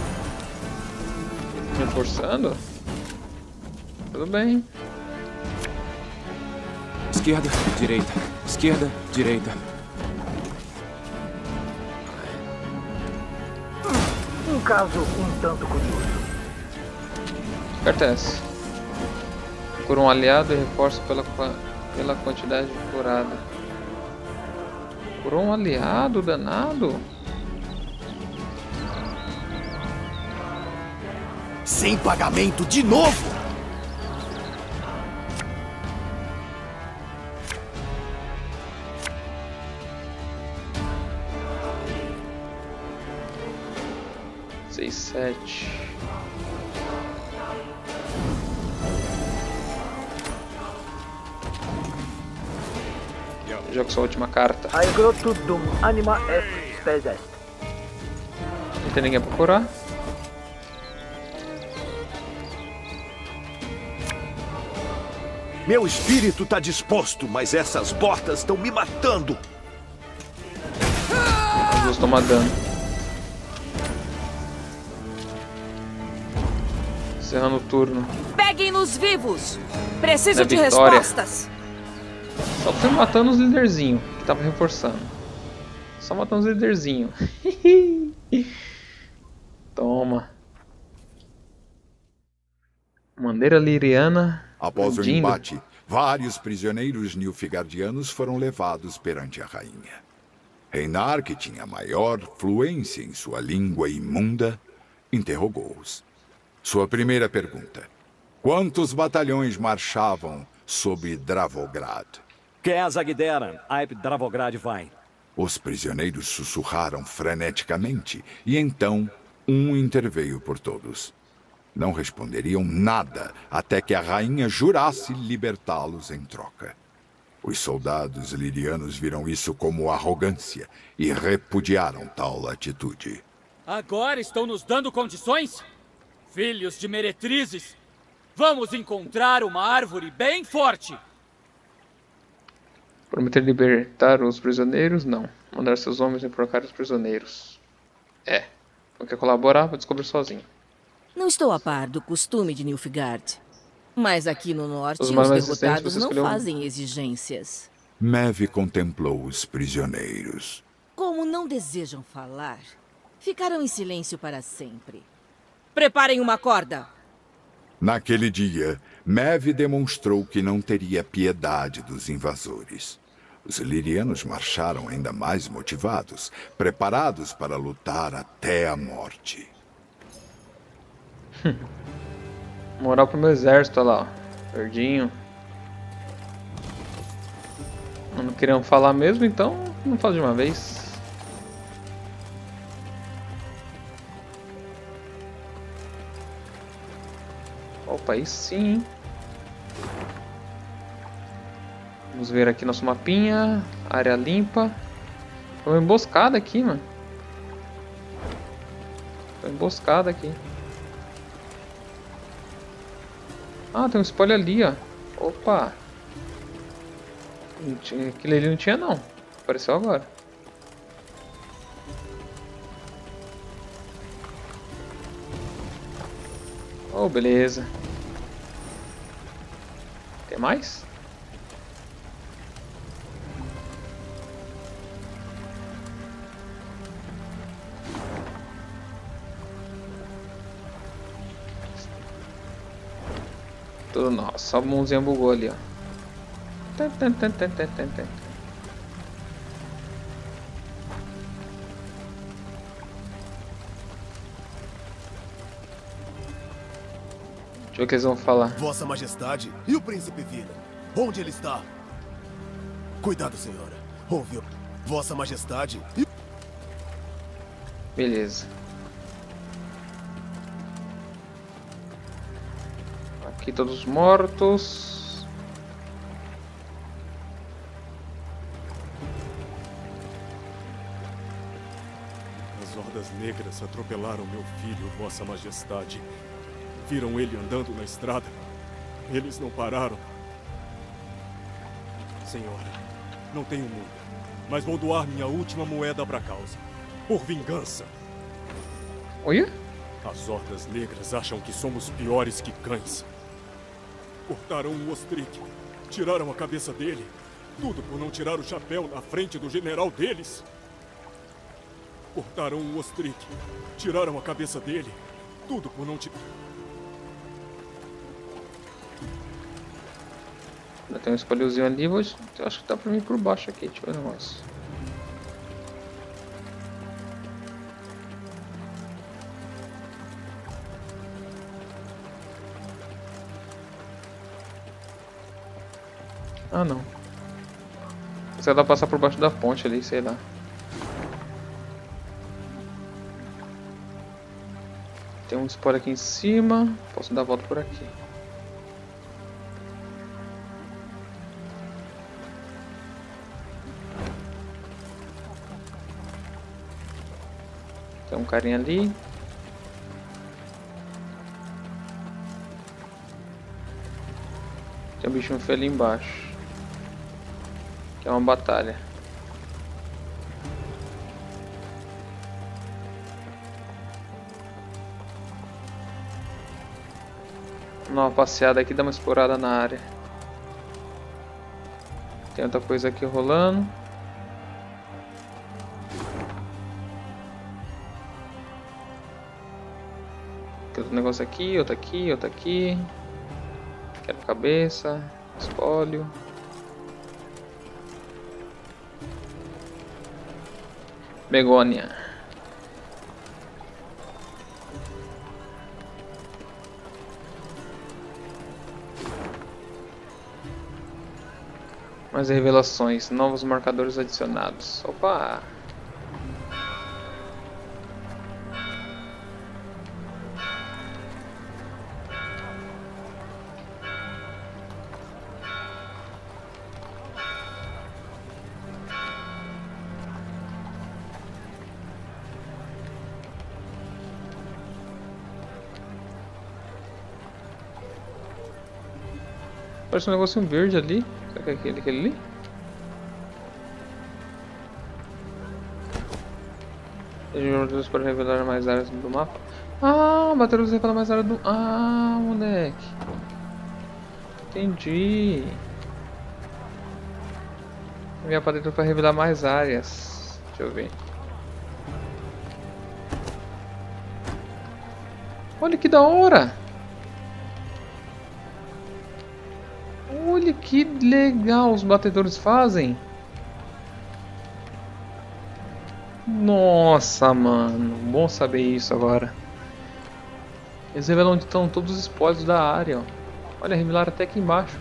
Reforçando? Tudo bem. Esquerda, direita. Esquerda, direita. Um caso um tanto curioso. Carta é essa? Cura um aliado e reforça pela quantidade curada. Curou um aliado, danado? Sem pagamento de novo? Seis, 7. Joga sua última carta. Aigrotus dum anima est spes est. Não tem ninguém pra curar. Meu espírito tá disposto, mas essas botas estão me matando. As duas tomam dano. Encerrando o turno. Peguem-nos vivos! Preciso de vitória. respostas! Só foi matando os líderzinhos que tava reforçando. Só matando os líderzinhos. Toma. Bandeira liriana. Após o Rudindo. embate, vários prisioneiros nilfgaardianos foram levados perante a rainha. Reinar, que tinha maior fluência em sua língua imunda, interrogou-os. Sua primeira pergunta: quantos batalhões marchavam sob Dravograd? Kesagderan, Aip Dravograd vai. Os prisioneiros sussurraram freneticamente e então um interveio por todos. Não responderiam nada até que a rainha jurasse libertá-los em troca. Os soldados lirianos viram isso como arrogância e repudiaram tal atitude. Agora estão nos dando condições? Filhos de meretrizes! Vamos encontrar uma árvore bem forte! Prometer libertar os prisioneiros? Não. Mandar seus homens enforcar os prisioneiros. Não quer colaborar? Vai descobrir sozinho. Não estou a par do costume de Nilfgaard. Mas aqui no norte, Os os mais resistentes, derrotados você não escolheu um. fazem exigências. Maeve contemplou os prisioneiros. Como não desejam falar, ficarão em silêncio para sempre. Preparem uma corda! Naquele dia, Maeve demonstrou que não teria piedade dos invasores. Os lirianos marcharam ainda mais motivados, preparados para lutar até a morte. Moral pro meu exército, olha lá, ó. Verdinho. Não queriam falar mesmo, então não faz de uma vez. Opa, aí sim, hein? Vamos ver aqui nosso mapinha. Área limpa. Foi uma emboscada aqui, mano. Foi uma emboscada aqui. Ah, tem um spoiler ali, ó. Opa. Aquele ali não tinha, não. Apareceu agora. Oh, beleza. Tem mais? Tudo nossa, a mãozinha bugou ali, ó. Deixa eu ver o que eles vão falar. Vossa Majestade e o Príncipe Villain. Onde ele está? Cuidado, senhora. Ouviu? Vossa Majestade e... Beleza. Aqui todos mortos. As hordas negras atropelaram meu filho, Vossa Majestade. Viram ele andando na estrada. Eles não pararam. Senhora, não tenho muita, mas vou doar minha última moeda para a causa. Por vingança. Olha? As hordas negras acham que somos piores que cães. Cortaram um ostrique, tiraram a cabeça dele. Tudo por não tirar o chapéu na frente do general deles. Cortaram um ostrique, tiraram a cabeça dele. Tudo por não tirar... Tem um espalhozinho ali, eu acho que dá pra mim por baixo aqui, deixa eu ver o negócio. Ah não. Você dá pra passar por baixo da ponte ali, sei lá. Tem um spoiler aqui em cima, posso dar a volta por aqui. Tem um carinha ali. Tem um bichinho feio ali embaixo. Que é uma batalha. Vamos dar uma passeada aqui, dar uma explorada na área. Tem outra coisa aqui rolando. Outro negócio aqui, outro aqui, outro aqui. Quebra cabeça, espólio. Begônia. Mais revelações, novos marcadores adicionados. Opa! Parece um negocinho verde ali. Será que é aquele ali? Deus para revelar mais áreas do mapa. Ah, bateria revela mais áreas do... Ah, moleque. Entendi. Minha paleta para revelar mais áreas. Deixa eu ver. Olha que da hora. Olha que legal os batedores fazem. Nossa, mano. Bom saber isso agora. Eles revelam onde estão todos os spoilers da área. Ó. Olha, revelaram até aqui embaixo.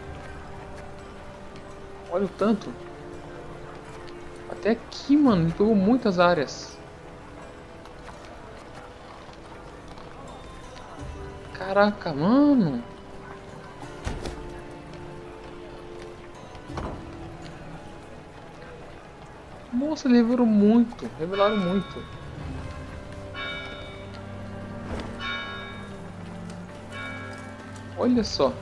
Olha o tanto. Até aqui, mano. Ele pegou muitas áreas. Caraca, mano. Nossa, eles revelaram muito. Revelaram muito. Olha só.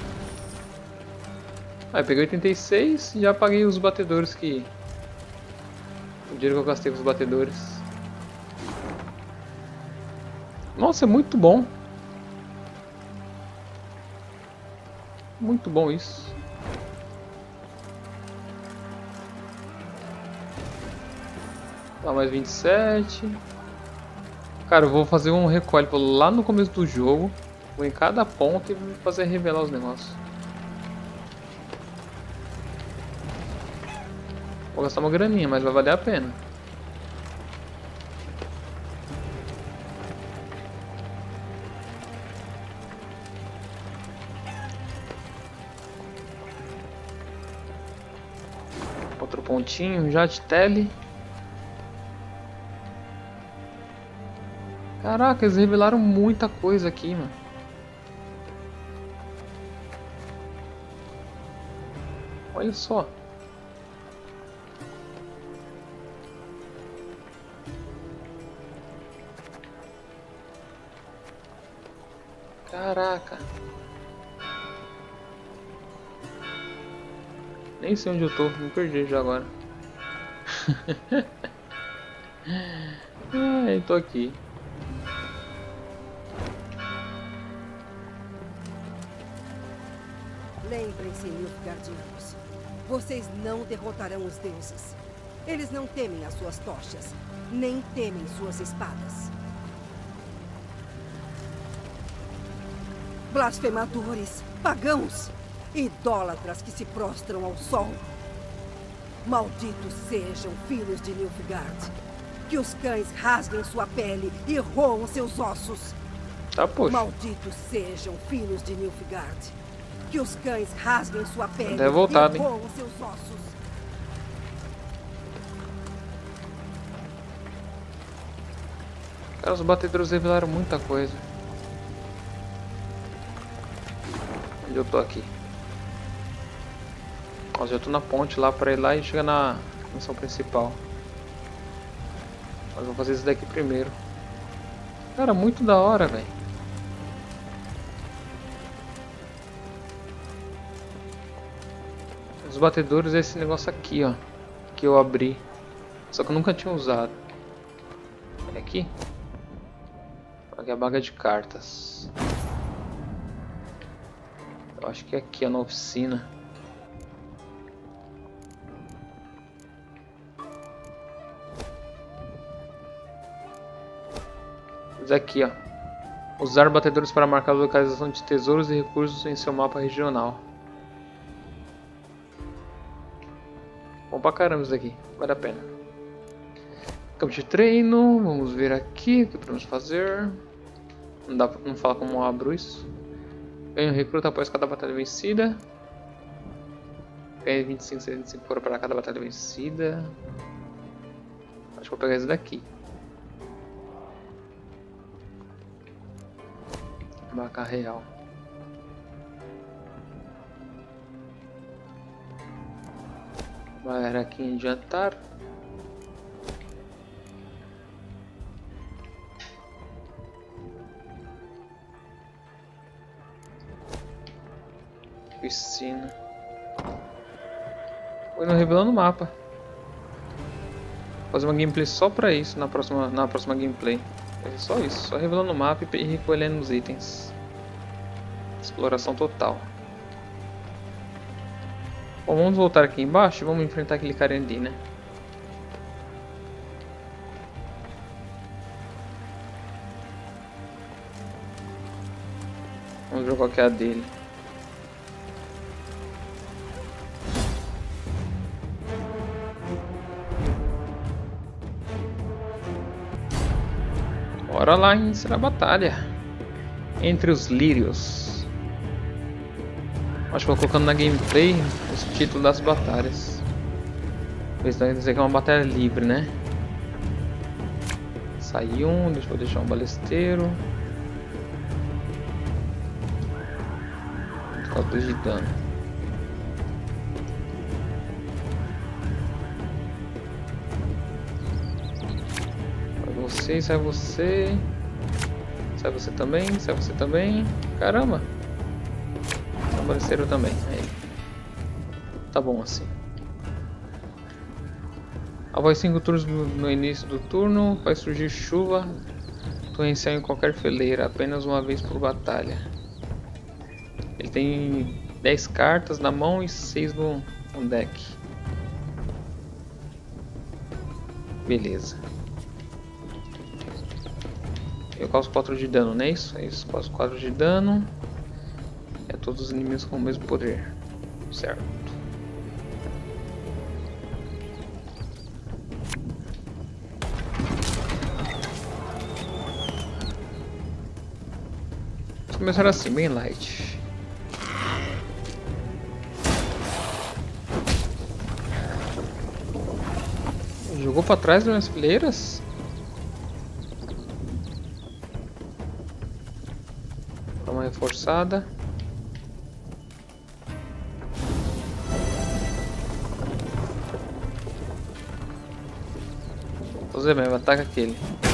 Aí peguei 86 e já paguei os batedores que... O dinheiro que eu gastei com os batedores. Nossa, é muito bom. Muito bom isso. Tá, mais 27. Cara, eu vou fazer um recolhe lá no começo do jogo. Vou em cada ponto e vou fazer revelar os negócios. Vou gastar uma graninha, mas vai valer a pena. Outro pontinho já de tele. Caraca, eles revelaram muita coisa aqui, mano. Olha só. Caraca. Nem sei onde eu tô, me perdi já agora. Ai, tô aqui. Lembrem-se, Nilfgaardianos. Vocês não derrotarão os deuses. Eles não temem as suas tochas, nem temem suas espadas. Blasfemadores, pagãos, idólatras que se prostram ao sol. Malditos sejam, filhos de Nilfgaard. Que os cães rasguem sua pele e roam seus ossos. Tá, poxa. Malditos sejam, filhos de Nilfgaard. Que os cães rasguem sua pele e roam seus ossos. Cara, os batedores revelaram muita coisa. Onde eu tô aqui? Ó, já tô na ponte lá pra ir lá e chegar na missão principal. Mas vou fazer isso daqui primeiro. Cara, muito da hora, velho. Os batedores é esse negócio aqui, ó. Que eu abri. Só que eu nunca tinha usado. É aqui? Aqui é a baga de cartas. Eu acho que é aqui, ó, na oficina. Isso aqui, ó. Usar batedores para marcar a localização de tesouros e recursos em seu mapa regional. Bom pra caramba isso aqui, vale a pena. Campo de treino, vamos ver aqui o que podemos fazer. Não fala como eu abro isso. Ganho recruta após cada batalha vencida. Ganha 25 ouro para cada batalha vencida. Acho que vou pegar esse daqui. Vaca real. Vai aqui em jantar. Piscina. Foi no revelando o mapa. Vou fazer uma gameplay só pra isso na próxima gameplay. É só isso, só revelando o mapa e recolhendo os itens. Exploração total. Bom, vamos voltar aqui embaixo e vamos enfrentar aquele cara ali, né? Vamos ver qual que é a dele. Bora lá iniciar a batalha entre os lírios. Acho que vou colocando na gameplay os títulos das batalhas. Isso vai dizer que é uma batalha livre, né? Sai um, deixa eu deixar um balesteiro. 4 de dano. Sai você. Sai você também, sai você também. Caramba! Sai o balesteiro também. Aí. Tá bom assim. Após 5 turnos no início do turno, vai surgir chuva torrencial em qualquer fileira, apenas uma vez por batalha. Ele tem 10 cartas na mão e 6 no deck. Beleza. Eu causo 4 de dano, não é isso? É isso, causo 4 de dano. É todos os inimigos com o mesmo poder. Certo. Vamos começar assim, bem light. Jogou pra trás das minhas fileiras? Dá uma reforçada. O Zemeb, ataca aquele.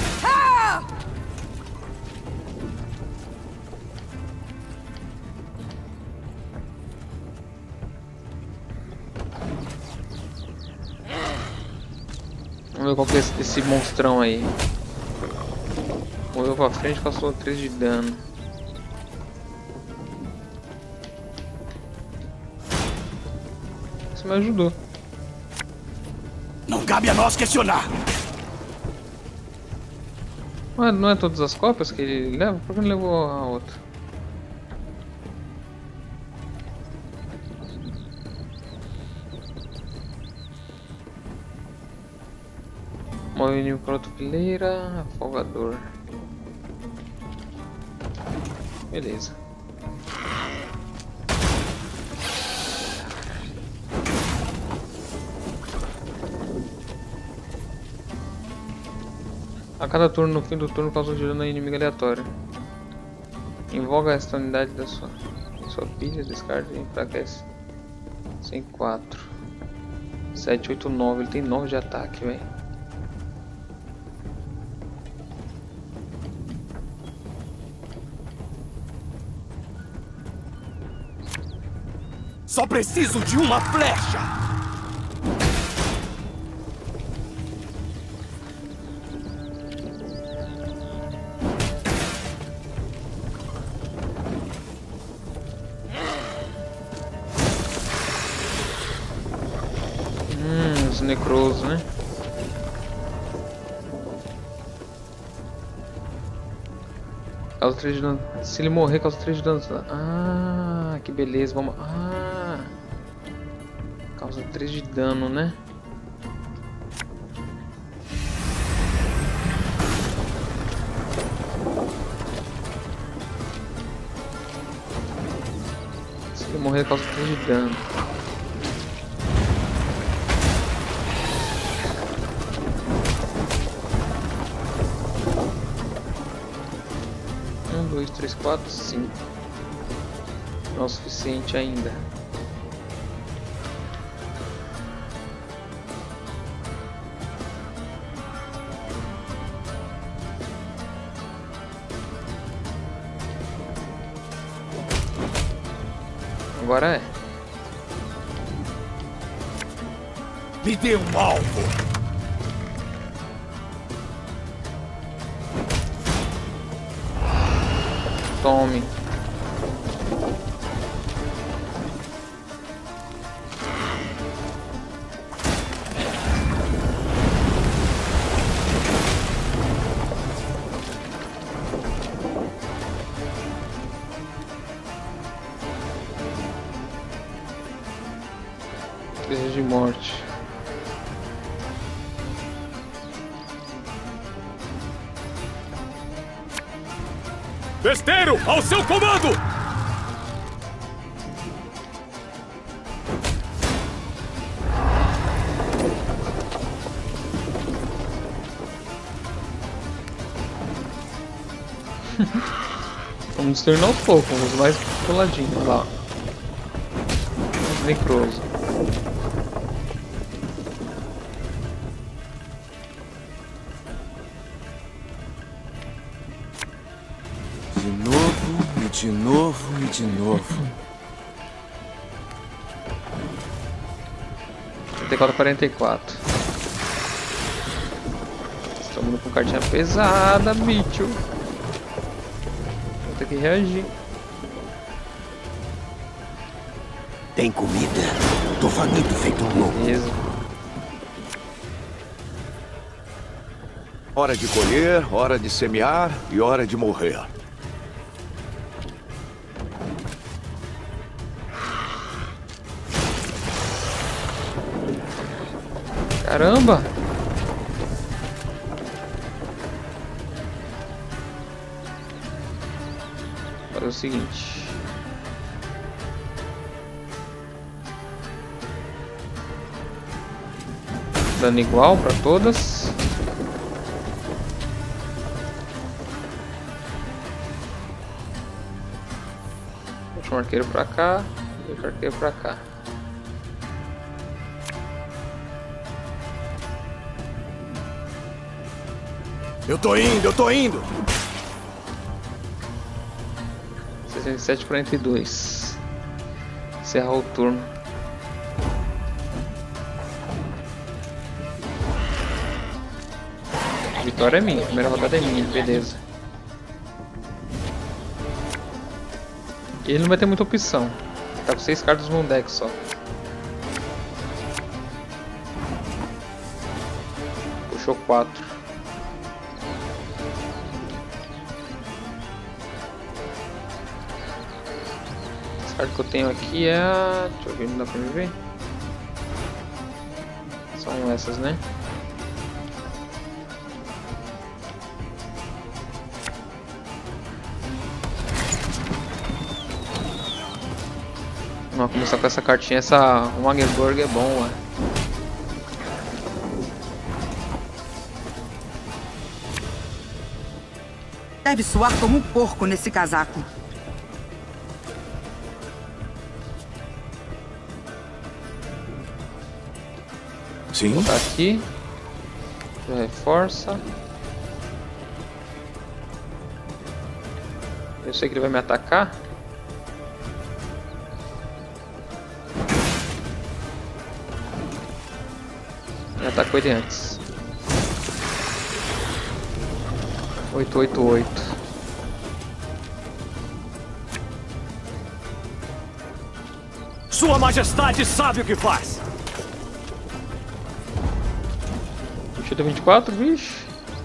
Vamos ver qual que é esse monstrão aí. Moveu pra frente, causou 3 de dano. Isso me ajudou. Não cabe a nós questionar. Não é todas as cópias que ele leva? Por que não levou a outra? Move inimigo para outra fileira. Afogador. Beleza. A cada turno, no fim do turno, causa um de dano a inimigo aleatório. Invoga esta unidade da sua pilha, descarta e enfraquece. 5, 4, 7, 8, 9. Ele tem 9 de ataque, velho. Só preciso de uma flecha! Os necrosos, né? Causa 3 de dano. Se ele morrer, causa 3 de dano. Ah, que beleza. Vamos. Ah, causa 3 de dano, né? Se ele morrer, causa 3 de dano. Um, 2, 3, 4, 5. Não é o suficiente ainda. Agora é. Me dê um alvo. Tome. Desejo de morte. Besteiro, ao seu comando! Vamos destruir aos poucos, vamos mais pro ladinho, olha lá. Necroso. De novo e de novo. 34, 44. Estamos com cartinha pesada, bicho. Vou ter que reagir. Tem comida? Tô faminto feito um louco. Beleza. Hora de colher, hora de semear e hora de morrer. Caramba! Agora é o seguinte. Dano igual para todas. Puxa o arqueiro para cá e o arqueiro para cá. Eu tô indo! 67-42. Encerrar o turno. A vitória é minha, a primeira rodada é minha, beleza. Ele não vai ter muita opção. Tá com 6 cartas no deck só. Puxou 4. As cartas que eu tenho aqui é a... Deixa eu ver, não dá pra me ver. São essas, né? Vamos começar com essa cartinha. Essa Magdeburg é bom, ué. Deve suar como um porco nesse casaco. Sim. Vou botar aqui. Já reforça. Eu sei que ele vai me atacar. Já atacou ele antes. 888. Sua Majestade sabe o que faz. Chuta 24, bicho.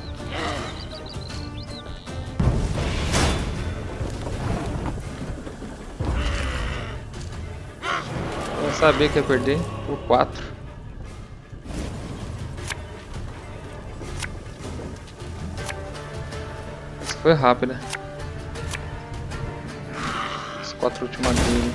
Eu sabia que ia perder por 4. Essa foi rápida. As 4 últimas dele.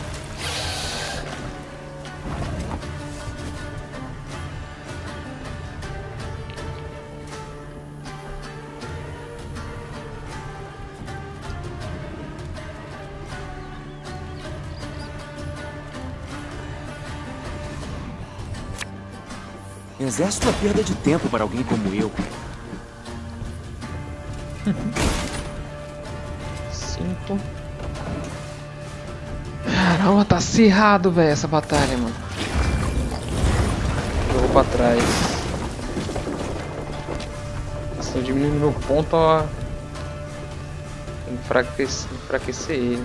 Exército é perda de tempo para alguém como eu. 5. Caramba, tá acirrado, velho, essa batalha, mano. Eu vou pra trás. Estou diminuindo meu ponto, ó. Enfraquecer ele.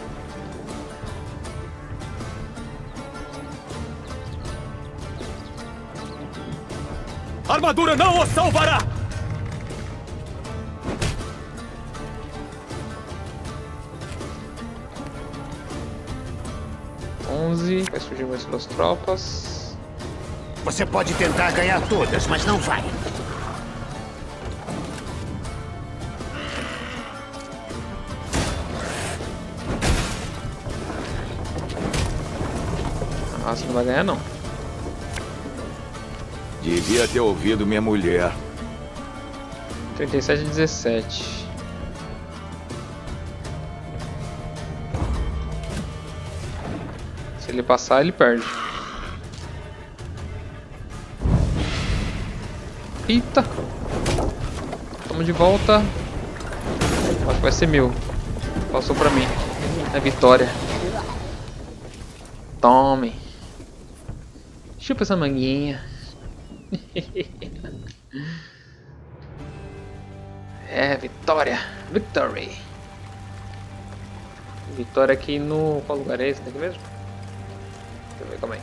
A armadura não o salvará! Vai surgir mais 2 tropas. Você pode tentar ganhar todas, mas não vai. Ah, você não vai ganhar, não. Devia ter ouvido minha mulher. 37-17. Se ele passar, ele perde. Eita! Tamo de volta. Acho que vai ser meu. Passou pra mim. É vitória. Tome. Chupa essa manguinha. É, vitória. Victory. Vitória aqui no... Qual lugar é esse daqui mesmo? Deixa eu ver, calma aí.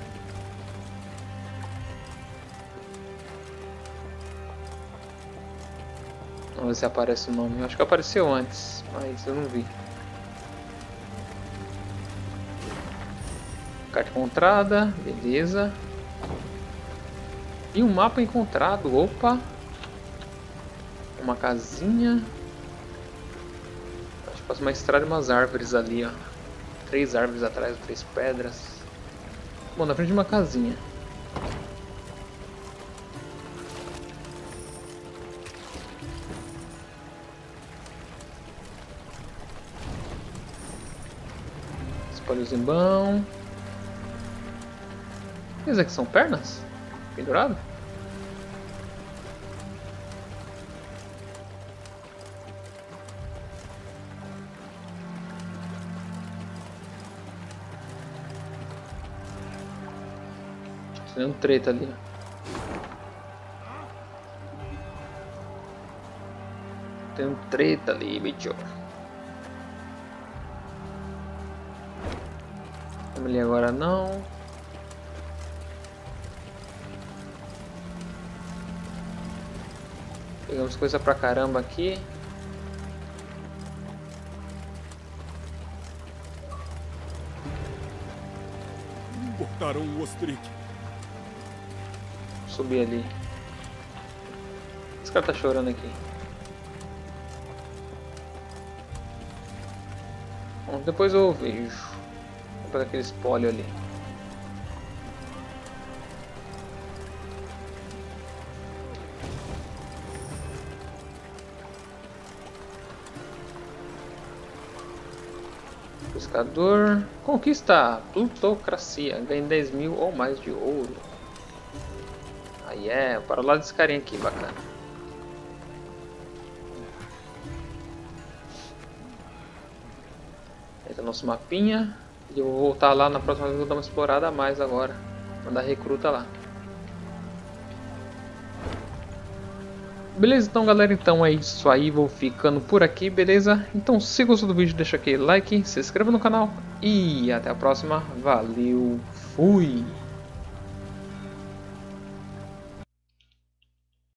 Vamos ver se aparece o nome. Eu acho que apareceu antes, mas eu não vi. Carta encontrada, beleza. E um mapa encontrado, opa. Uma casinha. Acho que passa uma estrada e umas árvores ali, ó. 3 árvores atrás, 3 pedras. Bom, na frente de uma casinha. Espalha o zimbão. Esses aqui são pernas? Pendurado? Tem um treta ali. Tem um treta ali, bicho. Vamos ali agora não. Pegamos coisa pra caramba aqui. Botaram um ostrique. Subir ali. Esse cara tá chorando aqui. Bom, depois eu vejo. Vou pegar aquele espólio ali. Pescador. Conquista plutocracia. Ganha 10 mil ou mais de ouro. Aí é, para lá desse carinha aqui, bacana. Aí tá nosso mapinha. E eu vou voltar lá na próxima vez, vou dar uma explorada a mais agora. Mandar recruta lá. Beleza, então galera, então é isso aí, vou ficando por aqui, beleza? Então se gostou do vídeo, deixa aquele like, se inscreva no canal e até a próxima, valeu, fui!